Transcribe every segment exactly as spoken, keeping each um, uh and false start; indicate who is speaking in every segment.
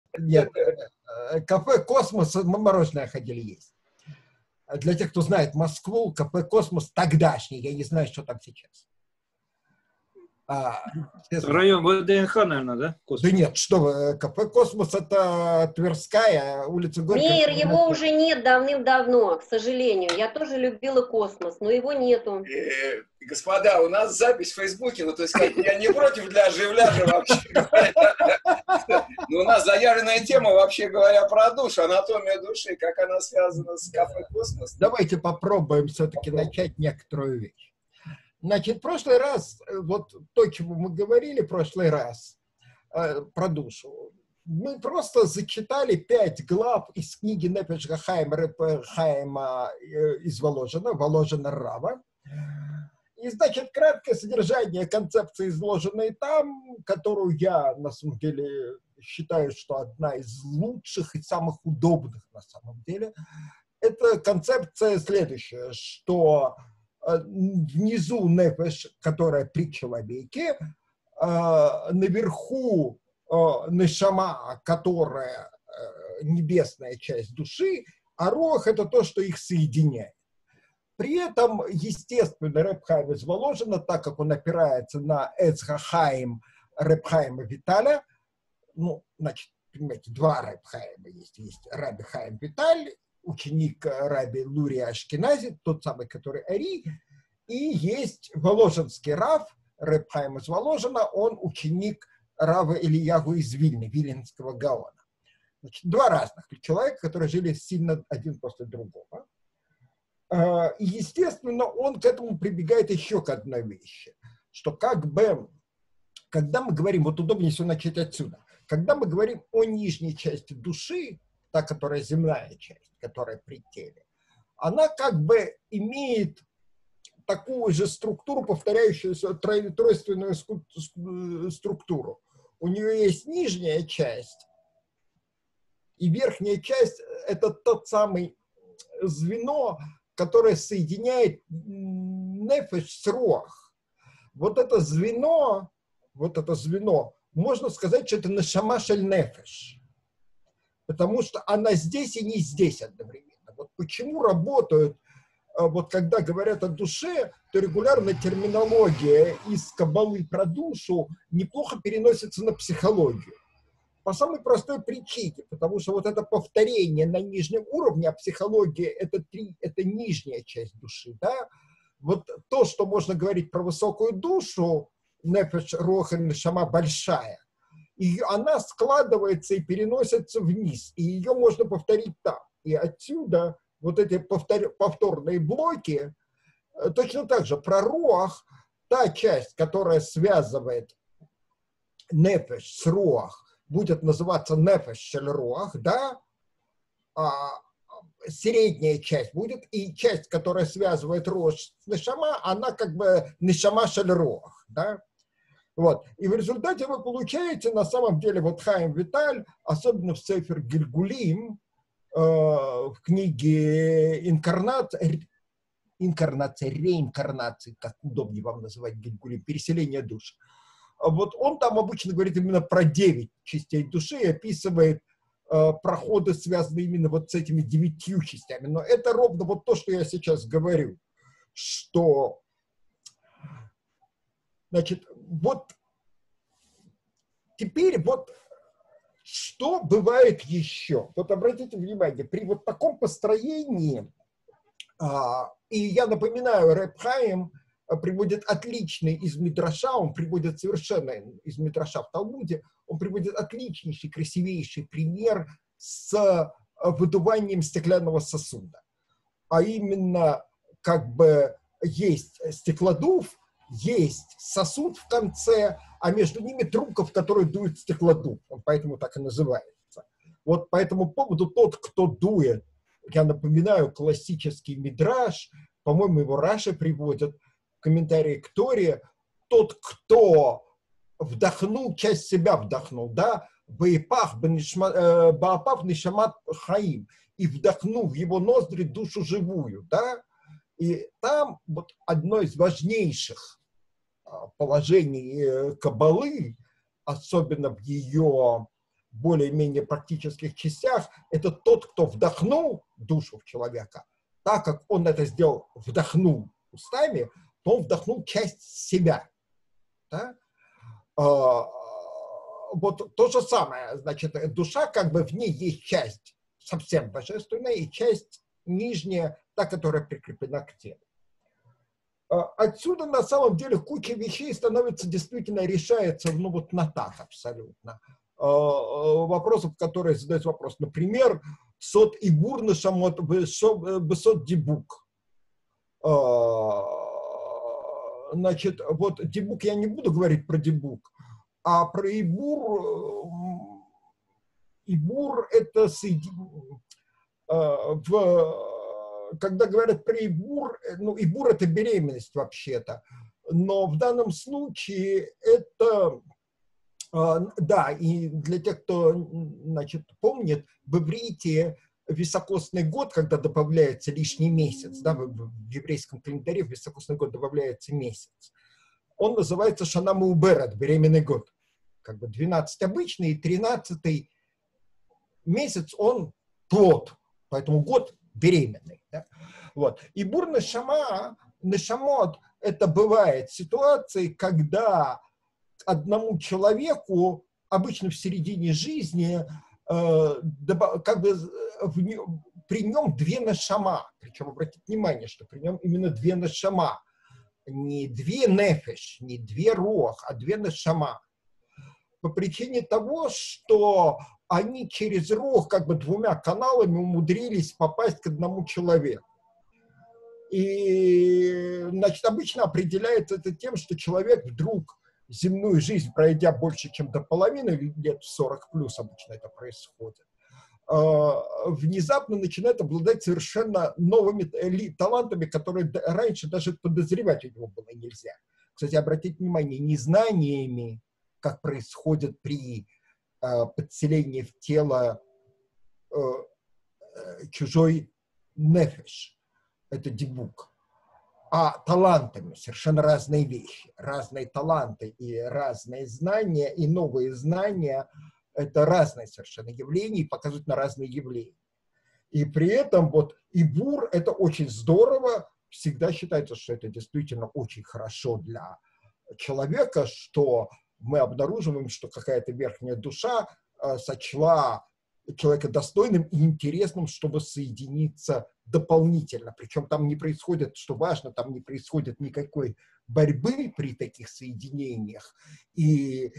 Speaker 1: Нет, э, кафе «Космос» мы мороженое ходили есть. Для тех, кто знает Москву, кафе «Космос» тогдашний, я не знаю, что там сейчас. А,
Speaker 2: район ВДНХ, наверное, да?
Speaker 1: Космос. Да нет, что вы, кафе «Космос» — это Тверская, улица Горького.
Speaker 3: Мейер, его уже нет давным-давно, к сожалению. Я тоже любила «Космос», но его нету.
Speaker 4: Э, господа, у нас запись в Фейсбуке, ну то есть как я не против для оживляжа вообще говоря. Но у нас заявленная тема, вообще говоря, про душу, анатомия души, как она связана с кафе «Космос».
Speaker 1: Давайте попробуем все-таки начать некоторую вещь. Значит, в прошлый раз, вот то, чего мы говорили в прошлый раз э, про душу, мы просто зачитали пять глав из книги Нефеш ха-Хаим Реб Хаима э, из Воложина, Воложина Рава. И, значит, краткое содержание концепции, изложенной там, которую я, на самом деле, считаю, что одна из лучших и самых удобных, на самом деле, это концепция следующая, что внизу нефеш, которая при человеке, наверху нешама, которая небесная часть души, а руах — это то, что их соединяет. При этом, естественно, Реб Хаим из Воложина, так как он опирается на Эц ха-Хаим Реб Хаима Виталя, ну, значит, понимаете, два Реб Хаима есть. Есть Раби Хаим Виталь, ученик Раби Лурия Ашкенази, тот самый, который Ари, и есть Воложенский Рав, Реб Хаим из Воложина, он ученик Рава Ильягу из Вильны, Виленского Гаона. Значит, два разных человека, которые жили сильно один после другого. И, естественно, он к этому прибегает еще к одной вещи, что как бы, когда мы говорим, вот удобнее всего начать отсюда, когда мы говорим о нижней части души, та, которая земная часть, которая при теле, она как бы имеет такую же структуру, повторяющуюся тройственную структуру. У нее есть нижняя часть, и верхняя часть – это тот самый звено, которое соединяет нефеш с руах. Вот это звено, вот это звено, можно сказать, что это нешама шель нефеш. Потому что она здесь и не здесь одновременно. Вот почему работают, вот когда говорят о душе, то регулярно терминология из каббалы про душу неплохо переносится на психологию. По самой простой причине, потому что вот это повторение на нижнем уровне, а психология это, три, это нижняя часть души, да? Вот то, что можно говорить про высокую душу, нефеш, руах и нешама большая, и она складывается и переносится вниз, и ее можно повторить там. И отсюда вот эти повтор, повторные блоки, точно так же про руах, та часть, которая связывает нефеш с руах, будет называться нефеш шель руах, да, а средняя часть будет, и часть, которая связывает руах с нешама, она как бы нешама шель руах, да. Вот. И в результате вы получаете, на самом деле, вот Хаим Виталь, особенно в Сефер Гильгулим, э, в книге «Инкарнация», инкарнация, реинкарнация, как удобнее вам называть Гильгулим, переселение душ. Вот он там обычно говорит именно про девять частей души и описывает э, проходы, связанные именно вот с этими девятью частями. Но это ровно вот то, что я сейчас говорю, что, значит, вот теперь вот что бывает еще? Вот обратите внимание, при вот таком построении, а, и я напоминаю, Реб Хаим приводит отличный из Мидраша, он приводит совершенно из Мидраша в Талмуде, он приводит отличнейший, красивейший пример с выдуванием стеклянного сосуда. А именно, как бы есть стеклодув, есть сосуд в конце, а между ними трубка, в которой дует стеклодув. Он поэтому так и называется. Вот по этому поводу тот, кто дует, я напоминаю, классический мидраш, по-моему, его Раши приводят, комментарии к Торе, тот, кто вдохнул, часть себя вдохнул, да, баапав нишамат хаим, и вдохнул в его ноздри душу живую, да, и там вот одно из важнейших положений каббалы, особенно в ее более-менее практических частях, это тот, кто вдохнул душу в человека. Так как он это сделал, вдохнул устами, то он вдохнул часть себя. Да? А, вот то же самое, значит, душа, как бы в ней есть часть совсем божественная и часть нижняя, та, которая прикреплена к телу. Отсюда на самом деле куча вещей становится действительно решается, ну вот на так абсолютно. Вопросов, которые задают вопрос, например, сот и бурна шамот бесот дибук. Значит, вот дибук, я не буду говорить про дибук, а про ибур, ибур это соединение, в когда говорят про ибур, ну, ибур – это беременность вообще-то, но в данном случае это, да, и для тех, кто, значит, помнит, в иврите високосный год, когда добавляется лишний месяц, да, в еврейском календаре в високосный год добавляется месяц, он называется шана меуберет, беременный год, как бы двенадцатый обычный и тринадцатый месяц он плод, поэтому год беременный. Да? Вот. И бур нешама, нешамот, это бывает ситуации, когда одному человеку, обычно в середине жизни, э, как бы в, при нем две нешама. Причем обратите внимание, что при нем именно две нешама. Не две нефеш, не две руах, а две нешама. По причине того, что они через рух как бы двумя каналами умудрились попасть к одному человеку. И, значит, обычно определяется это тем, что человек вдруг земную жизнь, пройдя больше, чем до половины, лет сорок плюс обычно это происходит, внезапно начинает обладать совершенно новыми талантами, которые раньше даже подозревать у него было нельзя. Кстати, обратите внимание, не знаниями, как происходит при э, подселении в тело э, э, чужой нефеш, это дибук, а талантами, совершенно разные вещи, разные таланты и разные знания, и новые знания, это разные совершенно явления и показывают на разные явления. И при этом вот ибур, это очень здорово, всегда считается, что это действительно очень хорошо для человека, что мы обнаруживаем, что какая-то верхняя душа э, сочла человека достойным и интересным, чтобы соединиться дополнительно. Причем там не происходит, что важно, там не происходит никакой борьбы при таких соединениях, и,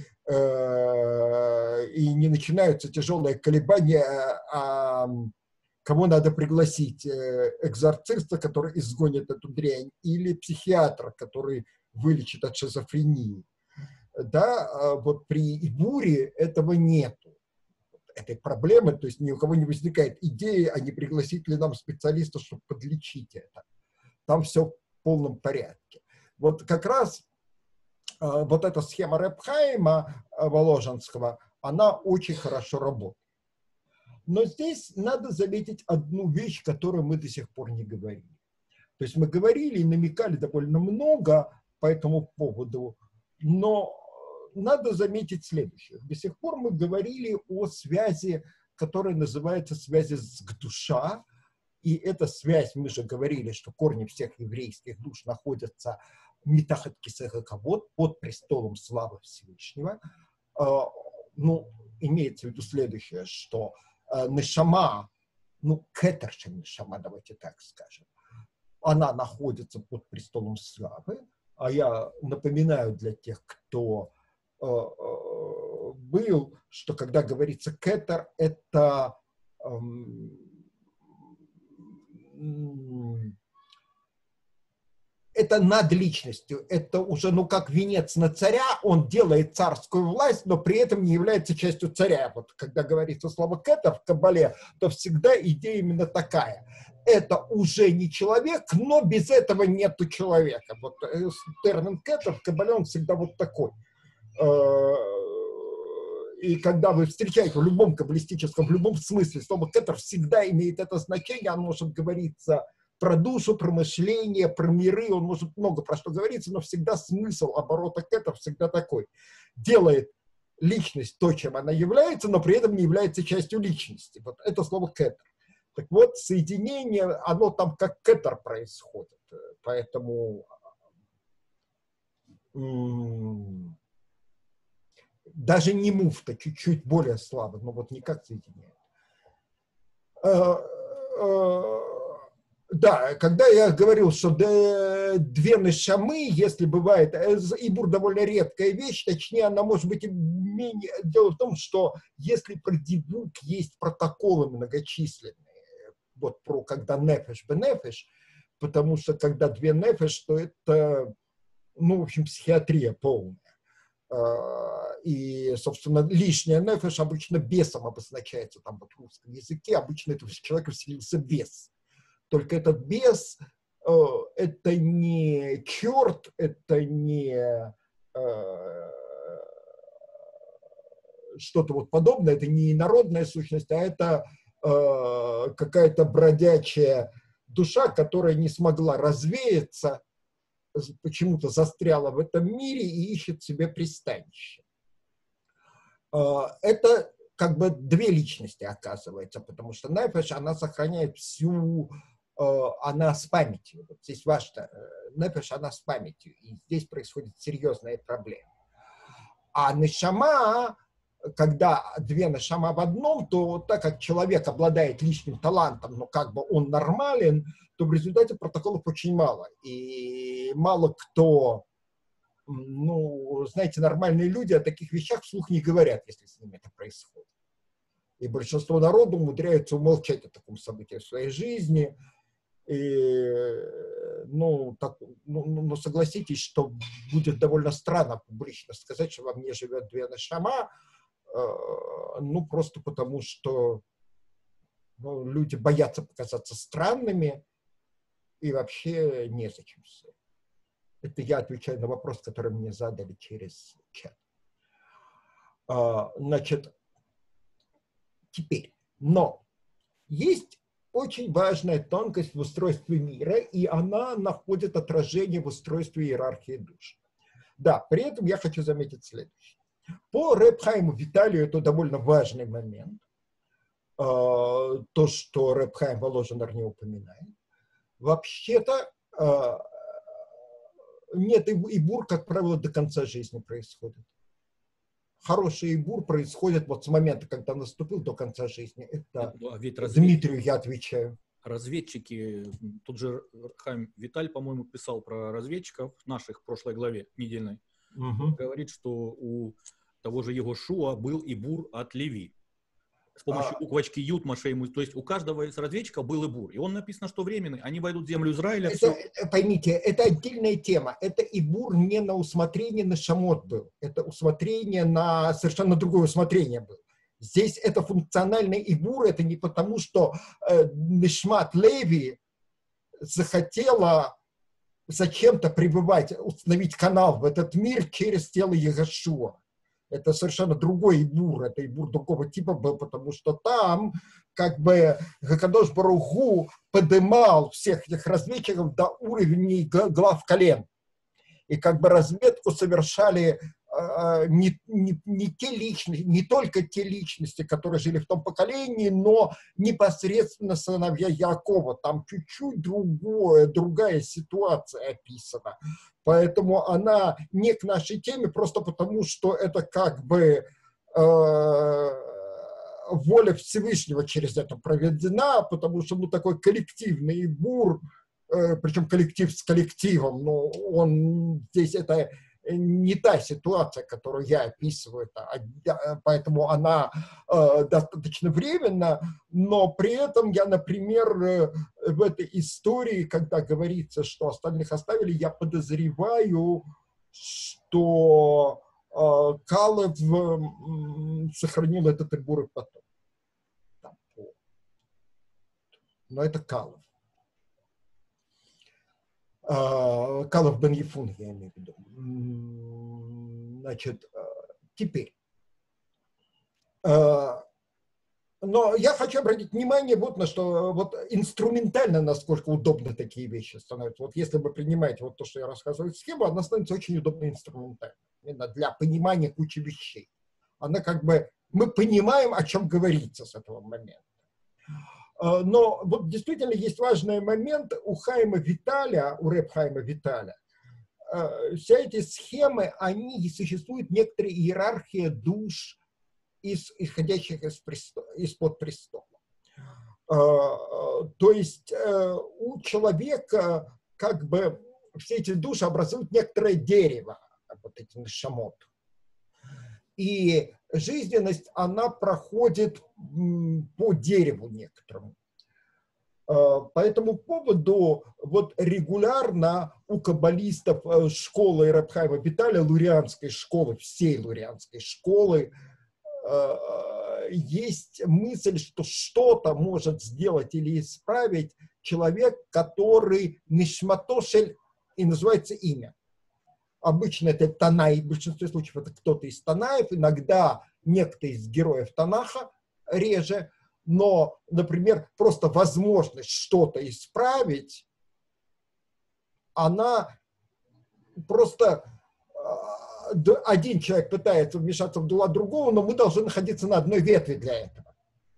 Speaker 1: э, и не начинаются тяжелые колебания, а, кого надо пригласить, экзорциста, который изгонит эту дрянь, или психиатра, который вылечит от шизофрении. Да, вот при ибуре этого нету, этой проблемы, то есть ни у кого не возникает идеи, а не пригласить ли нам специалиста, чтобы подлечить это. Там все в полном порядке. Вот как раз э, вот эта схема Реб Хаима э, Воложенского, она очень хорошо работает. Но здесь надо заметить одну вещь, которую мы до сих пор не говорили. То есть мы говорили и намекали довольно много по этому поводу, но надо заметить следующее. До сих пор мы говорили о связи, которая называется связи с душа, и эта связь, мы же говорили, что корни всех еврейских душ находятся митахат кисеха кавод, под престолом славы Всевышнего. Ну, имеется в виду следующее, что нешама, ну, кетерша нешама, давайте так скажем, она находится под престолом славы, а я напоминаю для тех, кто был, что когда говорится кетер, это это над личностью, это уже, ну, как венец на царя, он делает царскую власть, но при этом не является частью царя. Вот когда говорится слово кетер в Кабале, то всегда идея именно такая. Это уже не человек, но без этого нету человека. Вот термин кетер в Кабале, он всегда вот такой. И когда вы встречаете в любом каббалистическом, в любом смысле, слово кетер всегда имеет это значение, оно может говориться про душу, про мышление, про миры, он может много про что говориться, но всегда смысл оборота кетер всегда такой. Делает личность то, чем она является, но при этом не является частью личности. Вот это слово кетер. Так вот, соединение, оно там как кетер происходит. Поэтому м- даже не муфта, чуть-чуть более слабо, но вот никак соединяет. Да, когда я говорил, что две нешамы, если бывает, ибур довольно редкая вещь, точнее, она может быть менее... Дело в том, что если про дибук есть протоколы многочисленные, вот про когда нефеш бенефеш, потому что когда две нефеш, то это, ну, в общем, психиатрия полная. И, собственно, лишняя нефеш обычно бесом обозначается там вот в русском языке, обычно это человек вселился бес. Только этот бес, э, это не черт, это не э, что-то вот подобное, это не инородная сущность, а это э, какая-то бродячая душа, которая не смогла развеяться, почему-то застряла в этом мире и ищет себе пристанище. Э, это как бы две личности, оказывается, потому что нефеш, она сохраняет всю... она с памятью. Вот здесь важно, нефеш, она с памятью. И здесь происходит серьезная проблема. А нешама, когда две нешама в одном, то так как человек обладает личным талантом, но как бы он нормален, то в результате протоколов очень мало. И мало кто, ну, знаете, нормальные люди о таких вещах вслух не говорят, если с ними это происходит. И большинство народу умудряется умолчать о таком событии в своей жизни. И, ну, так, ну, ну, согласитесь, что будет довольно странно публично сказать, что во мне живет две нешама, э, ну, просто потому что ну, люди боятся показаться странными, и вообще незачем. Это я отвечаю на вопрос, который мне задали через чат. А, значит, теперь, но есть очень важная тонкость в устройстве мира, и она находит отражение в устройстве иерархии душ. Да, при этом я хочу заметить следующее. По Реб Хаиму Виталию это довольно важный момент, то, что Реб Хаим Воложенер не упоминает. Вообще-то нет, ибур, как правило, до конца жизни происходит. Хороший ибур происходит вот с момента, когда наступил, до конца жизни. Это
Speaker 5: а ведь
Speaker 1: Дмитрию я отвечаю.
Speaker 5: Разведчики, тут же Хайм Виталь, по-моему, писал про разведчиков наших в прошлой главе недельной.
Speaker 1: Угу.
Speaker 5: Говорит, что у того же Егошуа был ибур от Леви. С помощью
Speaker 1: А,
Speaker 5: буквочки Ют Машейму. То есть у каждого из разведчиков был ибур. И он написано, что временный. Они войдут в землю Израиля.
Speaker 1: это,
Speaker 5: Все.
Speaker 1: это, поймите, это отдельная тема. Это ибур не на усмотрение на шамот был. Это усмотрение на совершенно другое усмотрение было. Здесь это функциональный ибур. Это не потому, что э, Нишмат Леви захотела зачем-то пребывать, установить канал в этот мир через тело Егошуа. Это совершенно другой ибур, это ибур другого типа был, потому что там как бы Гакадош Барух Ху подымал всех этих разведчиков до уровней глав колен. И как бы разведку совершали э, не, не, не те личности, не только те личности, которые жили в том поколении, но непосредственно сыновья Якова. Там чуть-чуть другое, другая ситуация описана. Поэтому она не к нашей теме, просто потому, что это как бы э, воля Всевышнего через это проведена, потому что ну, такой коллективный бур, э, причем коллектив с коллективом, но он здесь это не та ситуация, которую я описываю, это, поэтому она э, достаточно временна, но при этом я, например, э, в этой истории, когда говорится, что остальных оставили, я подозреваю, что э, Калев э, сохранил этот ибур и потом. Там, но это Калев. Калев бен Ефун, я имею в виду. Значит, теперь. Но я хочу обратить внимание вот на что, вот инструментально, насколько удобно такие вещи становятся. Вот если вы принимаете вот то, что я рассказываю, схему, она становится очень удобно инструментально. Именно для понимания кучи вещей. Она как бы, мы понимаем, о чем говорится с этого момента. Но вот действительно есть важный момент у Хаима Виталя, у Реб Хаима Виталя. Все эти схемы, они существует некоторая иерархия душ, из, исходящих из престола, из-под престола. То есть у человека как бы все эти души образуют некоторое дерево, вот эти нешамот. И жизненность, она проходит по дереву некоторому. По этому поводу вот регулярно у каббалистов школы Реб Хаима Виталя, лурианской школы, всей лурианской школы, есть мысль, что что-то может сделать или исправить человек, который нишматошель, и называется имя. Обычно это Танай, в большинстве случаев это кто-то из Танаев, иногда некто из героев Танаха, реже, но, например, просто возможность что-то исправить, она просто... Один человек пытается вмешаться в дела другого, но мы должны находиться на одной ветви для этого.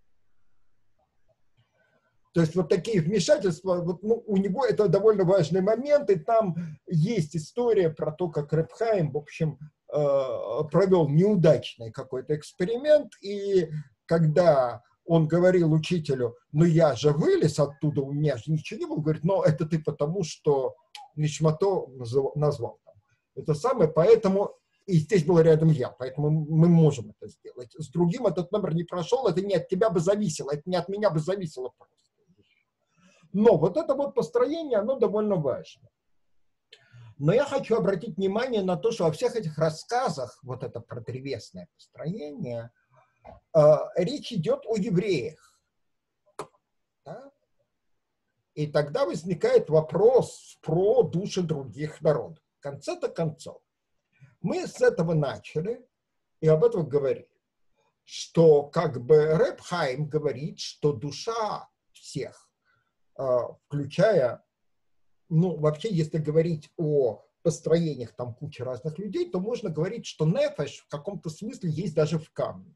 Speaker 1: То есть вот такие вмешательства, вот, ну, у него это довольно важный момент, и там есть история про то, как Реб Хаим, в общем, э, провел неудачный какой-то эксперимент, и когда он говорил учителю, ну я же вылез оттуда, у меня же ничего не было, говорит, но это ты потому, что Нишмато назвал. Это самое, поэтому, и здесь был рядом я, поэтому мы можем это сделать. С другим этот номер не прошел, это не от тебя бы зависело, это не от меня бы зависело просто. Но вот это вот построение, оно довольно важно. Но я хочу обратить внимание на то, что во всех этих рассказах, вот это про древесное построение, э, речь идет о евреях. Да? И тогда возникает вопрос про души других народов. В конце-то концов, мы с этого начали и об этом говорили, что как бы Реб Хаим говорит, что душа всех, включая, ну вообще, если говорить о построениях там кучи разных людей, то можно говорить, что нефеш в каком-то смысле есть даже в камне.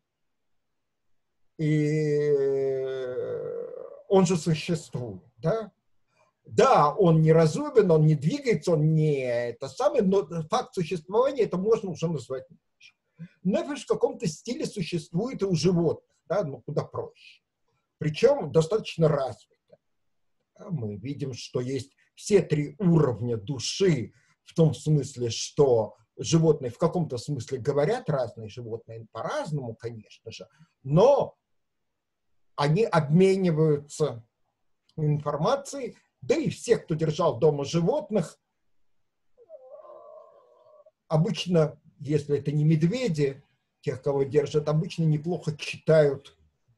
Speaker 1: И он же существует, да? Да, он не разумен, он не двигается, он не это самое, но факт существования это можно уже назвать нефеш. Нефеш в каком-то стиле существует и у животных, да, ну куда проще. Причем достаточно развито. Мы видим, что есть все три уровня души, в том смысле, что животные в каком-то смысле говорят, разные животные по-разному, конечно же, но они обмениваются информацией. Да и все, кто держал дома животных, обычно, если это не медведи, тех, кого держат, обычно неплохо читают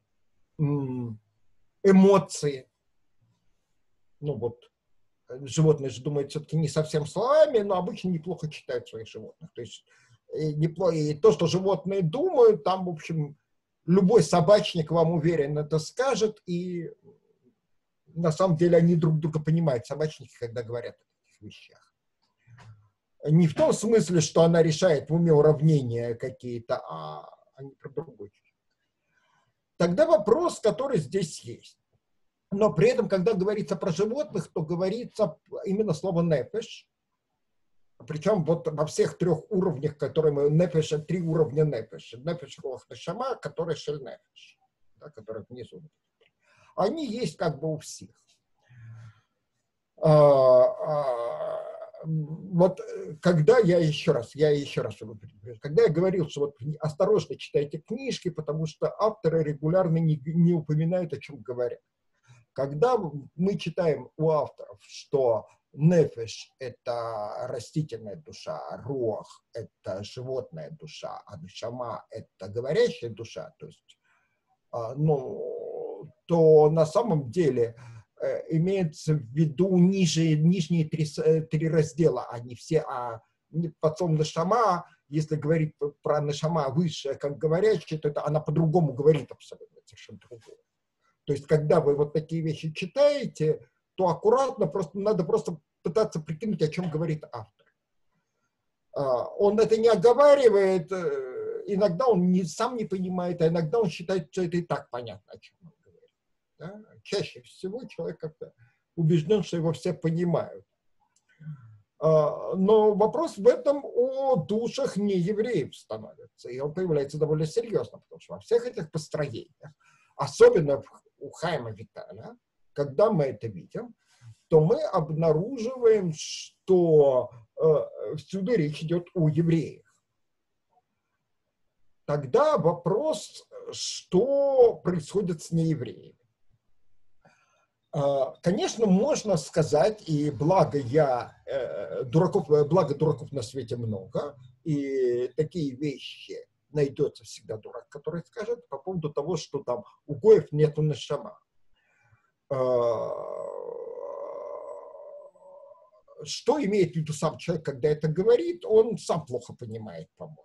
Speaker 1: эмоции. Ну вот, животные же думают все-таки не совсем словами, но обычно неплохо читают своих животных. То есть и, неплохо, и то, что животные думают, там, в общем, любой собачник вам уверен это скажет, и на самом деле они друг друга понимают, собачники, когда говорят о таких вещах. Не в том смысле, что она решает в уме уравнения какие-то, а они про другое. Тогда вопрос, который здесь есть. Но при этом, когда говорится про животных, то говорится именно слово нефеш. Причем вот во всех трех уровнях, которые мы... Нефеш, три уровня нефеш. Нефеш, рох, нешама, который шель нефеш, да, который внизу. Они есть как бы у всех. А, а, вот когда я еще раз, я еще раз, когда я говорил, что вот осторожно читайте книжки, потому что авторы регулярно не, не упоминают, о чем говорят. Когда мы читаем у авторов, что нефеш – это растительная душа, руах – это животная душа, а нешама – это говорящая душа, то есть, ну, то на самом деле имеется в виду ниже, нижние три, три раздела, а не все, а потом нешама, если говорить про нешама высшая, как говорящая, то это она по-другому говорит абсолютно, совершенно другое. То есть, когда вы вот такие вещи читаете, то аккуратно, просто, надо просто пытаться прикинуть, о чем говорит автор. Он это не оговаривает, иногда он не, сам не понимает, а иногда он считает, что это и так понятно, о чем он говорит. Да? Чаще всего человек как-то убежден, что его все понимают. Но вопрос в этом о душах неевреев становится, и он появляется довольно серьезно, потому что во всех этих построениях, особенно у Хайма Виталя, когда мы это видим, то мы обнаруживаем, что э, всюду речь идет о евреях. Тогда вопрос, что происходит с неевреями. Э, конечно, можно сказать, и благо я, э, дураков, благо дураков на свете много, и такие вещи найдется всегда дурак, который скажет по поводу того, что там у гоев нету нешама. Что имеет в виду сам человек, когда это говорит, он сам плохо понимает, по-моему.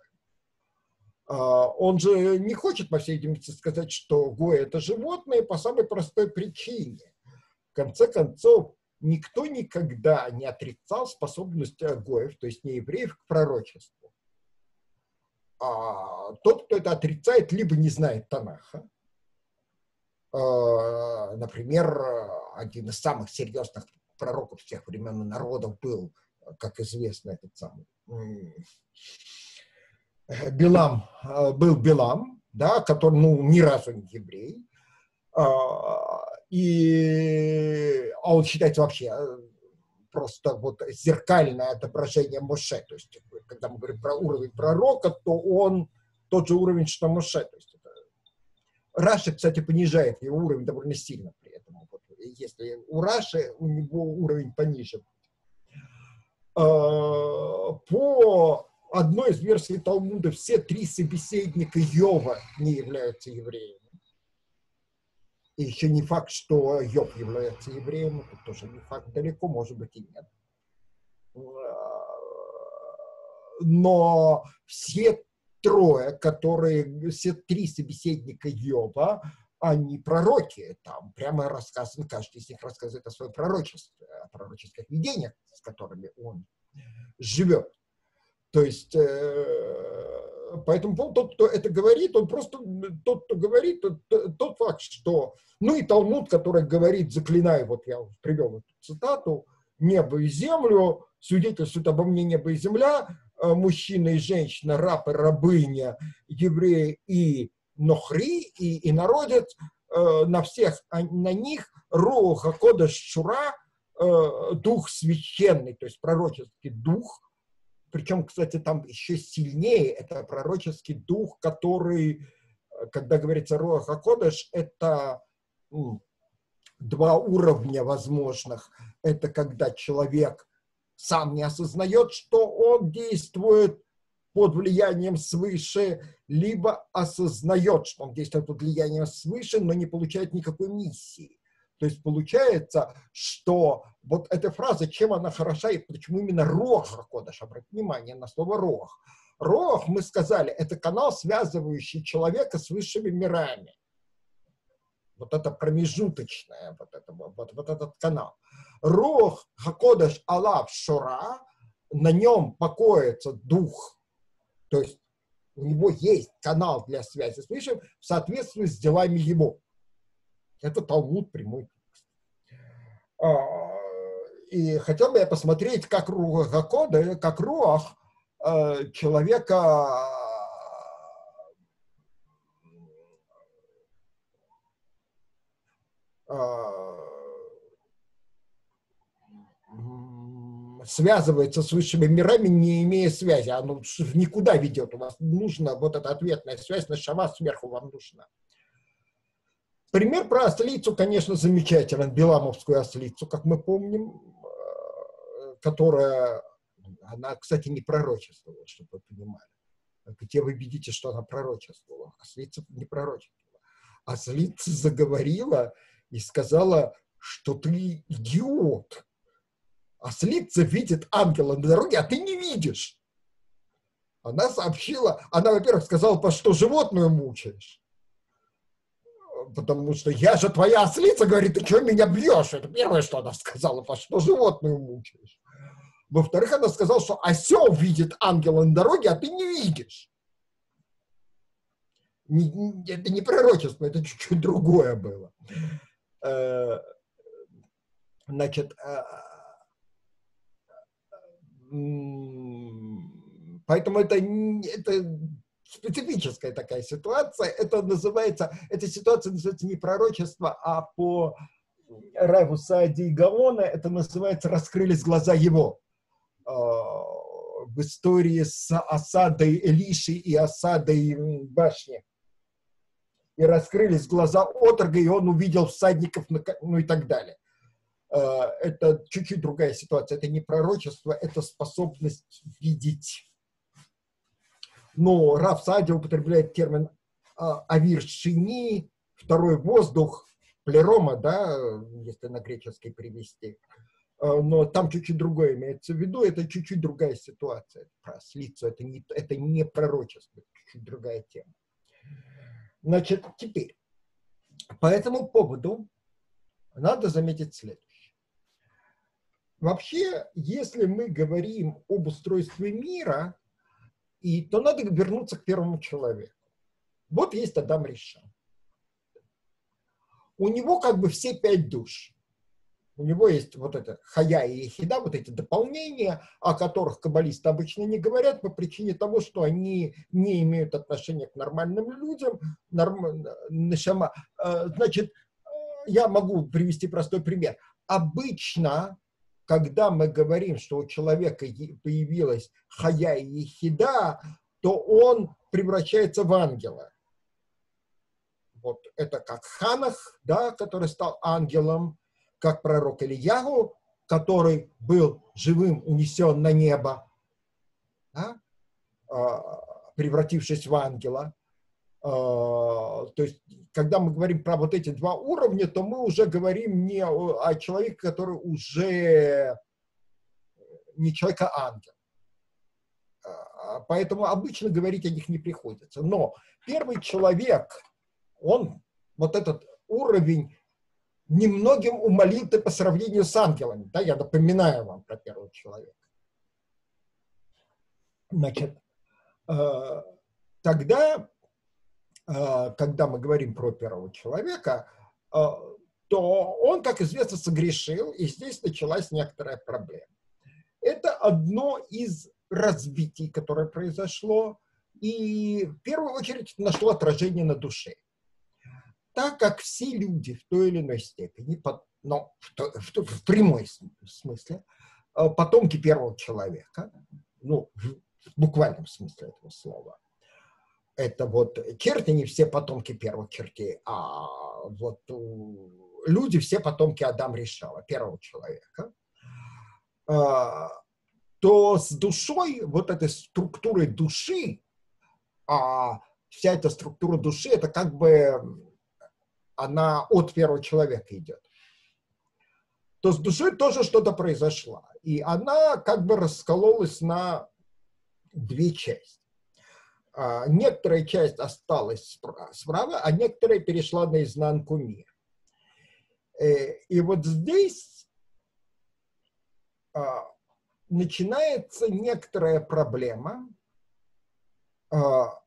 Speaker 1: Он же не хочет, по всей видимости, сказать, что гои – это животные по самой простой причине. В конце концов, никто никогда не отрицал способность гоев, то есть неевреев, к пророчеству. А тот, кто это отрицает, либо не знает Танаха. Например, один из самых серьезных пророков всех времен и народов был, как известно, этот самый Билам, был Билам, да, который, ну, ни разу не еврей, и а он считается вообще просто вот зеркальное отображение Моше, то есть когда мы говорим про уровень пророка, то он тот же уровень, что Моше, то есть это... Раши, кстати, понижает его уровень довольно сильно при этом. Вот, если у Раши, у него уровень пониже. По одной из версий Талмуда все три собеседника Йова не являются евреями. И еще не факт, что Йов является евреем, это тоже не факт, далеко, может быть, и нет. Но все трое, которые, все три собеседника Йова, они пророки, там прямо рассказано, каждый из них рассказывает о своем пророчестве, о пророческих видениях, с которыми он живет. То есть, э, поэтому тот, кто это говорит, он просто, тот, кто говорит, тот, тот факт, что, ну и Талмуд, который говорит, заклинаю, вот я привел эту цитату, небо и землю, свидетельствуют обо мне небо и земля, мужчина и женщина, раб и рабыня, евреи и нохри, и, и народец, э, на всех, на них руах хакодеш шура, э, дух священный, то есть пророческий дух. Причем, кстати, там еще сильнее, это пророческий дух, который, когда говорится руах хакодеш, это м, два уровня возможных. Это когда человек сам не осознает, что он действует под влиянием свыше, либо осознает, что он действует под влиянием свыше, но не получает никакой миссии. То есть получается, что вот эта фраза, чем она хороша и почему именно Руах ха-Кодеш, обратите внимание на слово Руах. Руах, мы сказали, это канал, связывающий человека с высшими мирами. Вот это промежуточное, вот, это, вот, вот этот канал. Руах ха-Кодеш алав шора, на нем покоится дух, то есть у него есть канал для связи с высшим в соответствии с делами его. Это Талмуд, прямой текст. И хотел бы я посмотреть, как Руах ха-Кодеш, как Руах человека связывается с высшими мирами, не имея связи. Оно никуда ведет. У вас нужна вот эта ответная связь, нешама сверху вам нужна. Пример про ослицу, конечно, замечателен. Биламовскую ослицу, как мы помним, которая, она, кстати, не пророчествовала, чтобы вы понимали. Где вы видите, что она пророчествовала? Ослица не пророчествовала. Ослица заговорила и сказала, что ты идиот. Ослица видит ангела на дороге, а ты не видишь. Она сообщила, она, во-первых, сказала, по что животную мучаешь. Потому что я же твоя ослица, говорит, ты что меня бьешь? Это первое, что она сказала, по что животную мучаешь. Во-вторых, она сказала, что осел видит ангела на дороге, а ты не видишь. Не, не, это не пророчество, это чуть-чуть другое было. Э, значит, э, поэтому это, это специфическая такая ситуация. Это называется, эта ситуация называется не пророчество, а по Раву Саади Гаона это называется «раскрылись глаза его». В истории с осадой Элиши и осадой башни. И раскрылись глаза отрога, и он увидел всадников, ну и так далее. Это чуть-чуть другая ситуация. Это не пророчество, это способность видеть. Но Рав Саади употребляет термин авир шини, второй воздух, плерома, да, если на греческий перевести. Но там чуть-чуть другое имеется в виду, это чуть-чуть другая ситуация. Про слицу это не, это не пророчество, это чуть-чуть другая тема. Значит, теперь, по этому поводу надо заметить следующее. Вообще, если мы говорим об устройстве мира, и, то надо вернуться к первому человеку. Вот есть Адам Ришон. У него как бы все пять душ. У него есть вот это хая и ехида, вот эти дополнения, о которых каббалисты обычно не говорят по причине того, что они не имеют отношения к нормальным людям. Норм... Значит, я могу привести простой пример. Обычно, когда мы говорим, что у человека появилась хая и ехида, то он превращается в ангела. Вот это как Ханах, да, который стал ангелом, как пророк Ильягу, который был живым, унесен на небо, да, превратившись в ангела. То есть, когда мы говорим про вот эти два уровня, то мы уже говорим не о, о человеке, который уже не человек, а ангел. Поэтому обычно говорить о них не приходится. Но первый человек, он, вот этот уровень, немногим умолил ты по сравнению с ангелами. Да, я напоминаю вам про первого человека. Значит, э, тогда, э, когда мы говорим про первого человека, э, то он, как известно, согрешил, и здесь началась некоторая проблема. Это одно из разбитий, которое произошло, и в первую очередь нашло отражение на душе. Так как все люди в той или иной степени, но в, в, в прямой смысле, потомки первого человека, ну, в буквальном смысле этого слова, это вот черти не все потомки первых чертей, а вот люди все потомки Адама Ришона, первого человека, то с душой, вот этой структурой души, а вся эта структура души, это как бы она от первого человека идет, то с душой тоже что-то произошло. И она как бы раскололась на две части. А, некоторая часть осталась справа, а некоторая перешла наизнанку мира. И вот здесь а, начинается некоторая проблема, а,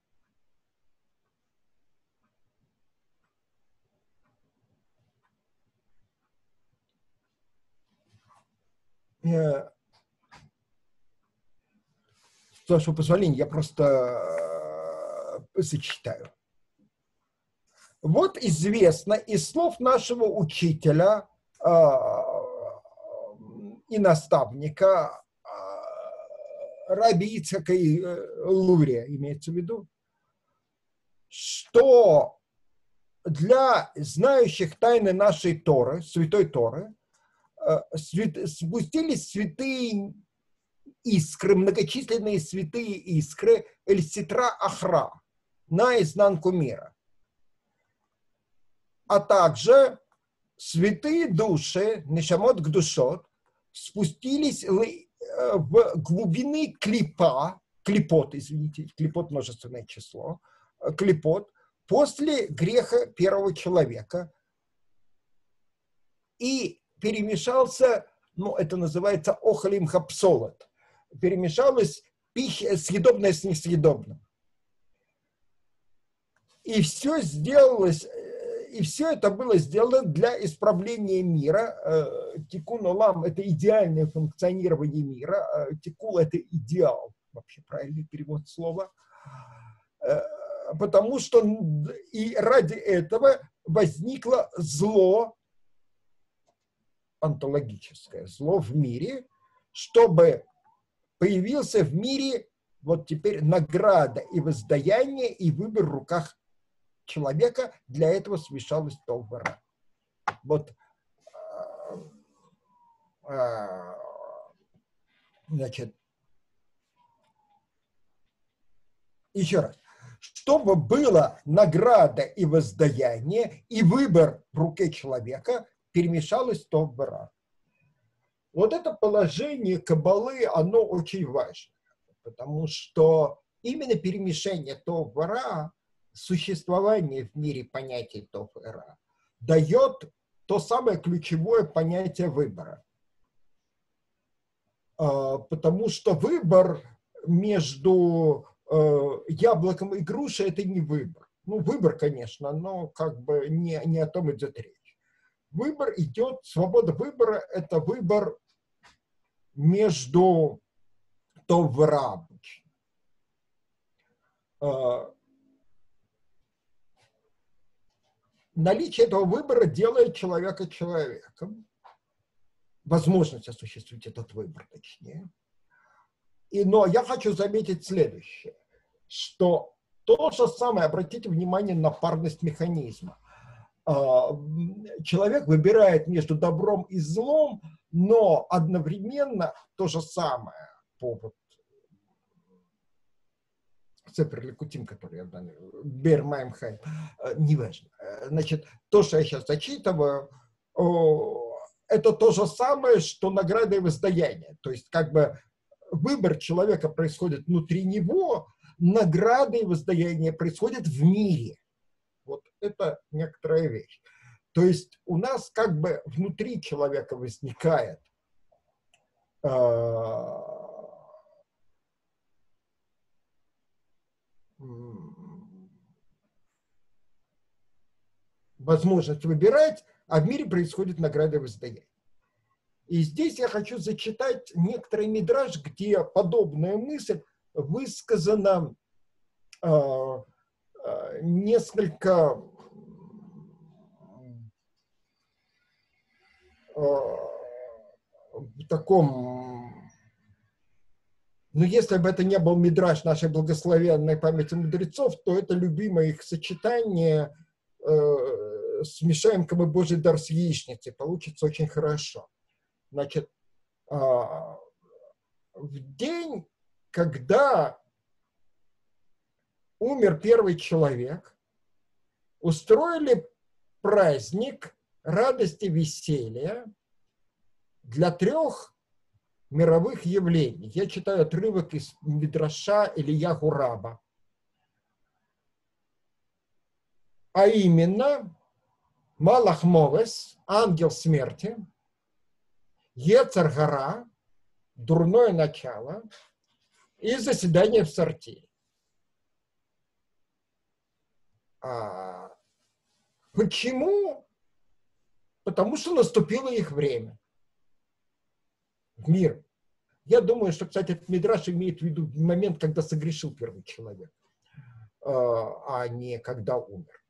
Speaker 1: с вашего позволения, я просто сочетаю. Вот известно из слов нашего учителя э, и наставника э, Раби Ицхака и э, Лурия, имеется в виду, что для знающих тайны нашей Торы, Святой Торы, спустились святые искры, многочисленные святые искры Эль-Ситра Ахра на изнанку мира. А также святые души, Нешамот Гдушот, спустились в глубины клипа, клипот, извините, клипот множественное число, клипот, после греха первого человека. И перемешался, ну, это называется охалим хапсолот, перемешалась пища съедобная с несъедобным. И все сделалось, и все это было сделано для исправления мира. Тикун олам – это идеальное функционирование мира. Тикул – это идеал, вообще правильный перевод слова. Потому что и ради этого возникло зло, онтологическое зло в мире, чтобы появился в мире вот теперь награда и воздаяние, и выбор в руках человека. Для этого смешалось тов и ра. Вот, значит, еще раз. Чтобы было награда и воздаяние, и выбор в руке человека, перемешалось тов и ра. Вот это положение Каббалы, оно очень важно, потому что именно перемешение тов и ра, существование в мире понятия тов и ра, дает то самое ключевое понятие выбора. Потому что выбор между яблоком и грушей – это не выбор. Ну, выбор, конечно, но как бы не, не о том идет речь. Выбор идет, свобода выбора – это выбор между тов и ра. Наличие этого выбора делает человека человеком. Возможность осуществить этот выбор, точнее. И, но я хочу заметить следующее, что то же самое, обратите внимание на парность механизма. Человек выбирает между добром и злом, но одновременно то же самое по вот Сефер Ликутим, который я данный, Бер Маим Хайм, неважно. Значит, то, что я сейчас зачитываю, это то же самое, что награда и воздаяние. То есть, как бы, выбор человека происходит внутри него, награда и воздаяние происходят в мире. Вот это некоторая вещь. То есть у нас как бы внутри человека возникает э, возможность выбирать, а в мире происходит награда и воздаяние. И здесь я хочу зачитать некоторый мидраш, где подобная мысль высказана э, э, несколько э, в таком, ну если бы это не был мидраш нашей благословенной памяти мудрецов, то это любимое их сочетание э, смешаем ка мы Божий дар с яичницей, получится очень хорошо. Значит, в день, когда умер первый человек, устроили праздник радости, веселья для трех мировых явлений. Я читаю отрывок из мидраша Ильяху Раба. А именно, Малах Мовес, ангел смерти, Ецер гара, дурное начало, и заседание в сортире. А почему? Потому что наступило их время. В мир. Я думаю, что, кстати, этот мидраш имеет в виду момент, когда согрешил первый человек, а не когда умер.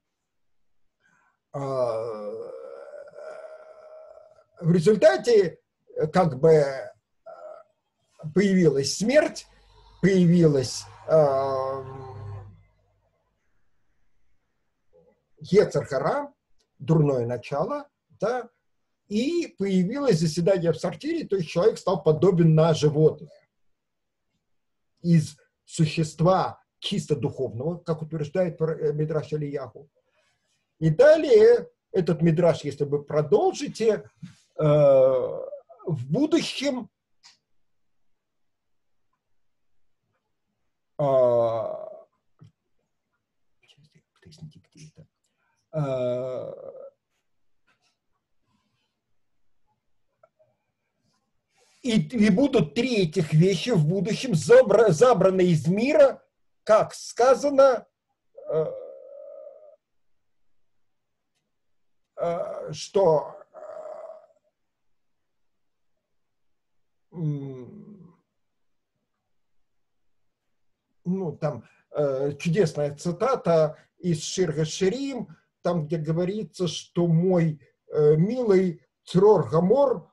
Speaker 1: В результате как бы появилась смерть, появилась Ецер гара, дурное начало, да, и появилось заседание в сортире, то есть человек стал подобен на животное. Из существа чисто духовного, как утверждает мидраш Ильяху. И далее этот мидраш, если вы продолжите, в будущем и, и будут три этих вещи в будущем забра, забраны из мира, как сказано, что ну, там чудесная цитата из Шир ха-Ширим, там, где говорится, что мой милый Црор Гамор,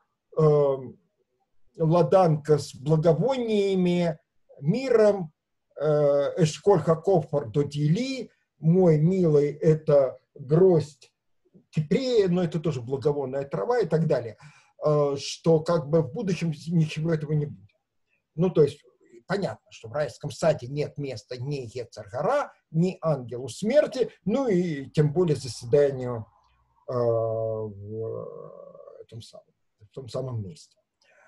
Speaker 1: ладанка с благовониями, миром, Эшколь Хакофар Додили, мой милый, это гроздь кипрея, но это тоже благовонная трава и так далее, что как бы в будущем ничего этого не будет. Ну, то есть, понятно, что в райском саде нет места ни Йецер Гара, ни ангелу смерти, ну и тем более заседанию э, в, этом самом, в том самом месте.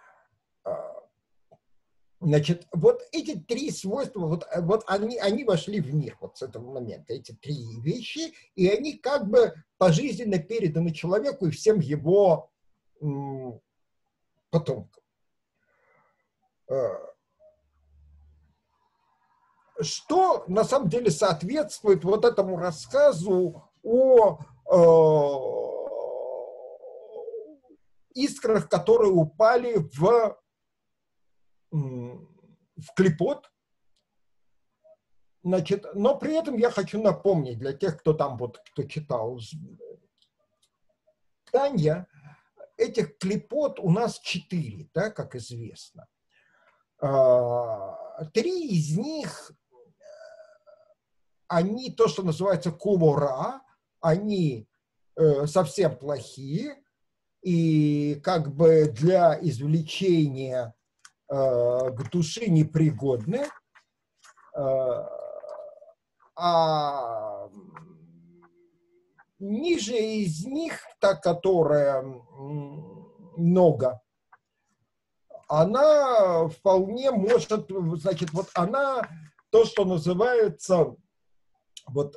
Speaker 1: Значит, вот эти три свойства, вот, вот они, они вошли в мир вот с этого момента, эти три вещи, и они как бы пожизненно переданы человеку и всем его м, потомкам. Что на самом деле соответствует вот этому рассказу о э, искрах, которые упали в в клипот, значит, но при этом я хочу напомнить для тех, кто там вот, кто читал Танья, этих клипот у нас четыре, да, как известно. Три из них, они то, что называется кувора, они совсем плохие и как бы для извлечения к душе непригодны, а ниже из них, та, которая много, она вполне может, значит, вот она то, что называется вот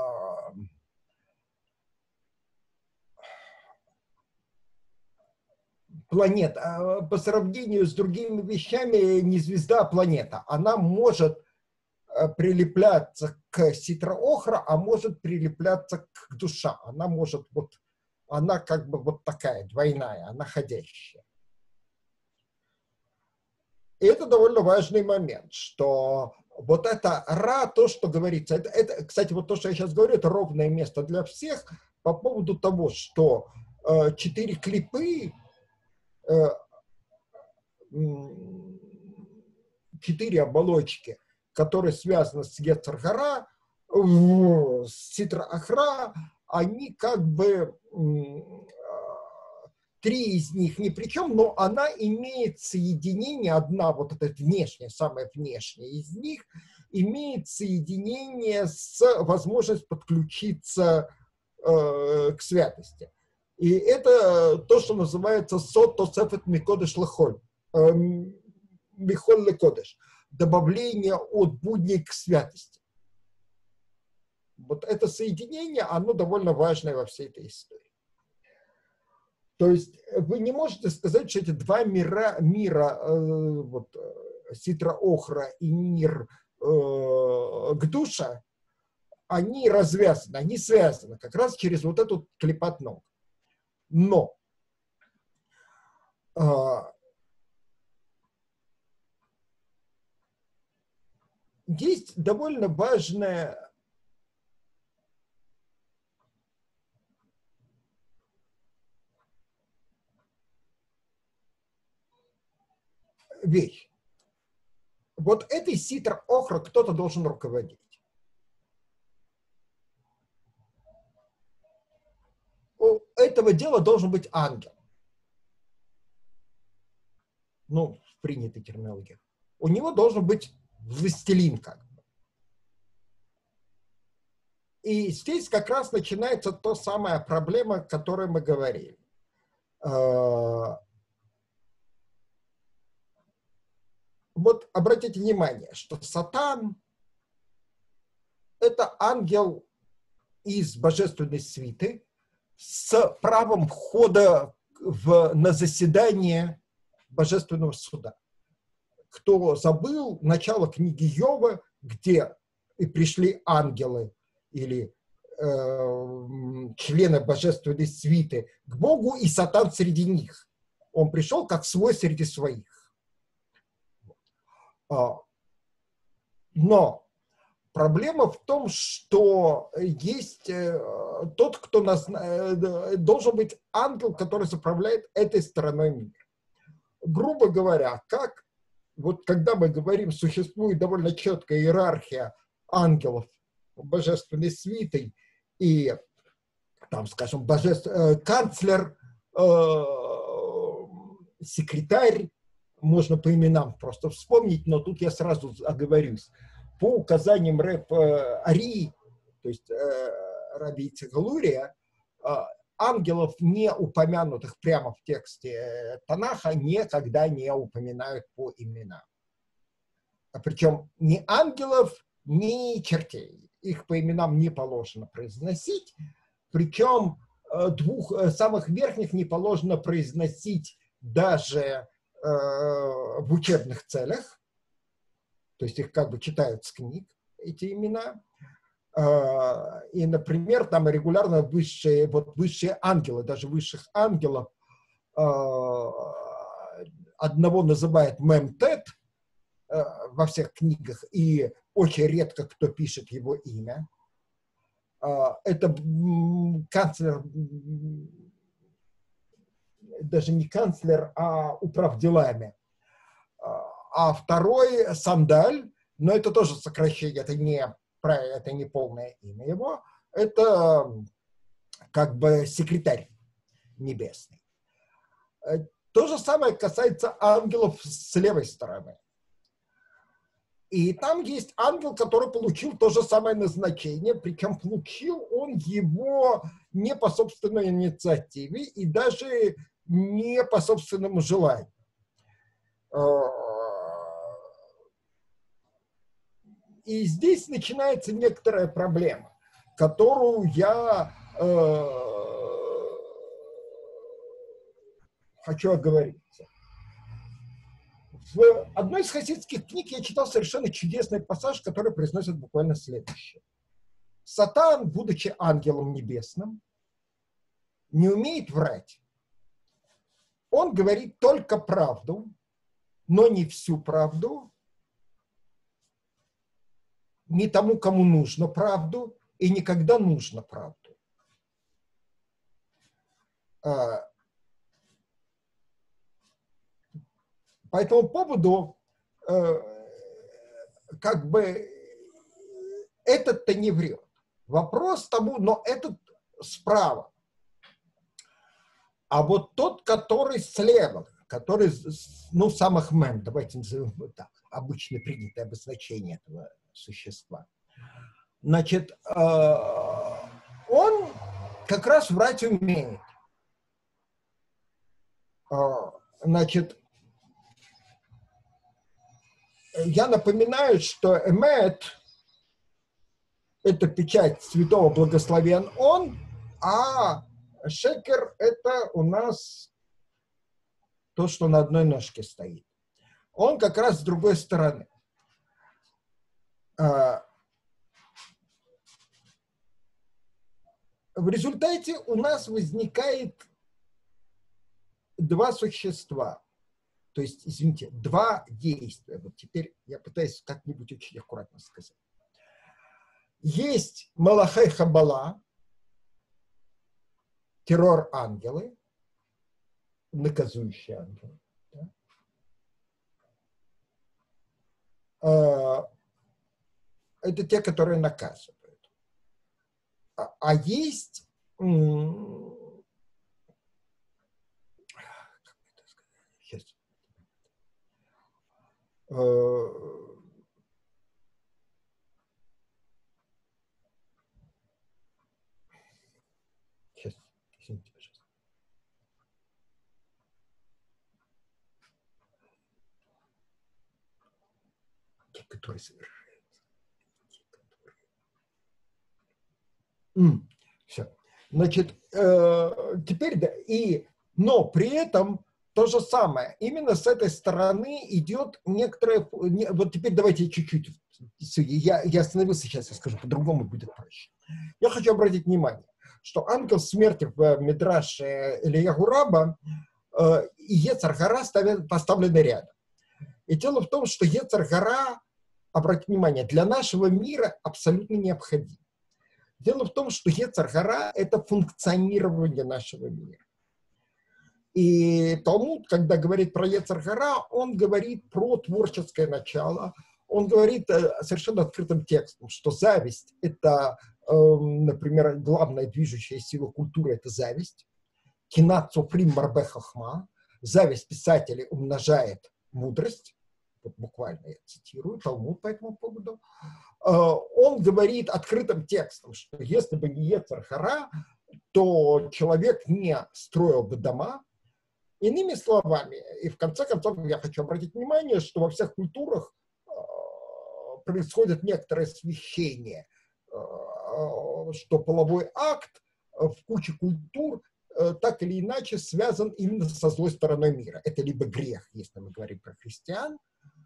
Speaker 1: планета, по сравнению с другими вещами, не звезда, а планета. Она может прилепляться к ситра-охра, а может прилепляться к душа. Она может вот, она как бы вот такая, двойная, она ходящая. И это довольно важный момент, что вот это ра, то, что говорится, это, это, кстати, вот то, что я сейчас говорю, это ровное место для всех по поводу того, что э, четыре клипы, четыре оболочки, которые связаны с Йецер Гара, с Ситра Ахра, они как бы, три из них ни при чем, но она имеет соединение, одна вот эта внешняя, самая внешняя из них, имеет соединение с возможностью подключиться э, к святости. И это то, что называется сот тосефет микодеш лехоль, михоль лекодеш, добавление от будней к святости. Вот это соединение, оно довольно важное во всей этой истории. То есть вы не можете сказать, что эти два мира, мира э, вот, Ситра Охра и мир э, Гдуша, они развязаны, они связаны как раз через вот эту клипат ног. Но э, есть довольно важная вещь. Вот этой ситр охра кто-то должен руководить. У этого дела должен быть ангел. Ну, в принятой терминологии. У него должен быть властелин как бы. И здесь как раз начинается та самая проблема, о которой мы говорили. Вот обратите внимание, что Сатан – это ангел из божественной свиты с правом входа в, на заседание божественного суда. Кто забыл начало книги Йова, где и пришли ангелы или члены божественной свиты к Богу, и Сатан среди них. Он пришел как свой среди своих. Но проблема в том, что есть тот, кто нас, должен быть ангел, который заправляет этой стороной мира. Грубо говоря, как вот когда мы говорим, существует довольно четкая иерархия ангелов божественной свитой и, там, скажем, божеств... канцлер, э, секретарь, можно по именам просто вспомнить, но тут я сразу оговорюсь. По указаниям рэб э, Арии, то есть э, раби Ицхак Лурия, э, ангелов, не упомянутых прямо в тексте Танаха, никогда не упоминают по именам. А причем ни ангелов, ни чертей. Их по именам не положено произносить. Причем двух самых верхних не положено произносить даже э, в учебных целях. То есть их как бы читают с книг, эти имена. И, например, там регулярно высшие, вот высшие ангелы, даже высших ангелов, одного называют Мемтет во всех книгах, и очень редко кто пишет его имя. Это канцлер, даже не канцлер, а управ делами. А второй Сандаль, но это тоже сокращение, это не это не полное имя его, это как бы секретарь небесный. То же самое касается ангелов с левой стороны. И там есть ангел, который получил то же самое назначение, причем получил он его не по собственной инициативе и даже не по собственному желанию. И здесь начинается некоторая проблема, которую я э, хочу оговориться. В одной из хасидских книг я читал совершенно чудесный пассаж, который произносит буквально следующее. Сатан, будучи ангелом небесным, не умеет врать. Он говорит только правду, но не всю правду, не тому, кому нужно правду, и никогда нужно правду. По этому поводу, как бы, этот-то не врет. Вопрос тому, но этот справа. А вот тот, который слева, который, ну, самых мем, давайте назовем его так, обычно принятое обозначение этого существа. Значит, он как раз врать умеет. Значит, я напоминаю, что эмет – это печать святого благословен он, а шекер – это у нас то, что на одной ножке стоит. Он как раз с другой стороны. В результате у нас возникает два существа, то есть, извините, два действия. Вот теперь я пытаюсь как-нибудь очень аккуратно сказать. Есть Малахай Хабала, террор-ангелы, наказующие ангелы. Да? Это те, которые наказывают. А, а есть, как это сказать? Сейчас. Сейчас, извините, пожалуйста. Те, которые совершают. Mm. Все. Значит, э, теперь, да, и, но при этом то же самое. Именно с этой стороны идет некоторое, вот теперь давайте чуть-чуть я, я остановился сейчас, я скажу по-другому, будет проще. Я хочу обратить внимание, что ангел смерти в Мидраше Элияху Раба э, и Йецер Гара поставлены рядом. И дело в том, что Йецер Гара, обратите внимание, для нашего мира абсолютно необходим. Дело в том, что Йецер Гара – это функционирование нашего мира. И Талмуд, когда говорит про Йецер Гара, он говорит про творческое начало. Он говорит совершенно открытым текстом, что зависть – это, например, главная движущая сила культуры – это зависть. Кинат цуфрим марбе хахма. Зависть писателей умножает мудрость. Вот буквально я цитирую Талмуд по этому поводу. Он говорит открытым текстом, что если бы не Йецер Гара, то человек не строил бы дома. Иными словами, и в конце концов я хочу обратить внимание, что во всех культурах происходит некоторое смещение, что половой акт в куче культур так или иначе связан именно со злой стороной мира. Это либо грех, если мы говорим про христиан,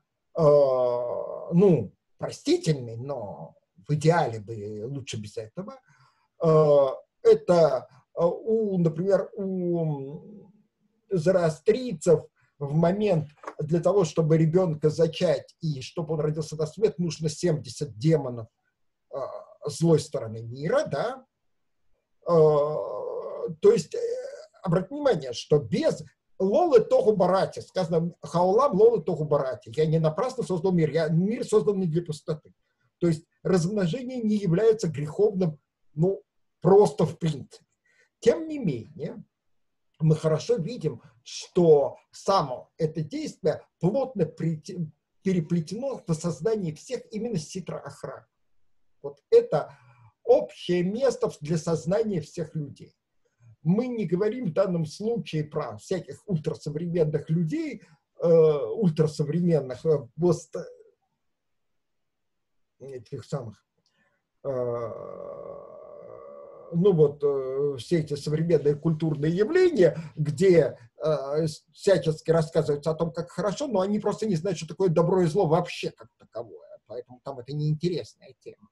Speaker 1: ну, простительный, но в идеале бы лучше без этого. Это, у, например, у зороастрийцев в момент для того, чтобы ребенка зачать и чтобы он родился на свет, нужно семьдесят демонов э, злой стороны мира, да. Э, то есть, э, обратите внимание, что без лолы тогу барати, сказано хаулам лолы тогу барати, я не напрасно создал мир, я, мир создан не для пустоты. То есть размножение не является греховным, ну, просто в принципе. Тем не менее, мы хорошо видим, что само это действие плотно переплетено в создании всех именно ситра ахра. Вот это общее место для сознания всех людей. Мы не говорим в данном случае про всяких ультрасовременных людей, э, ультрасовременных э, пост, этих самых э, ну вот, э, все эти современные культурные явления, где э, всячески рассказывается о том, как хорошо, но они просто не знают, что такое добро и зло вообще как таковое. Поэтому там это неинтересная тема.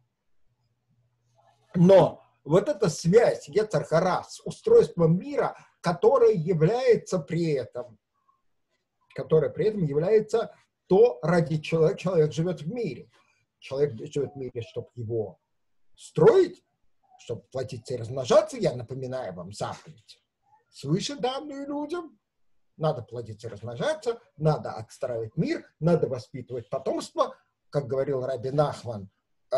Speaker 1: Но вот эта связь Йецер Гара с устройством мира, которая является при этом, которая при этом является то, ради чего человек живет в мире. Человек живет в мире, чтобы его строить, чтобы платиться и размножаться, я напоминаю вам заповедь, свыше данную людям, надо плодиться и размножаться, надо отстраивать мир, надо воспитывать потомство, как говорил Раби Нахман. Э,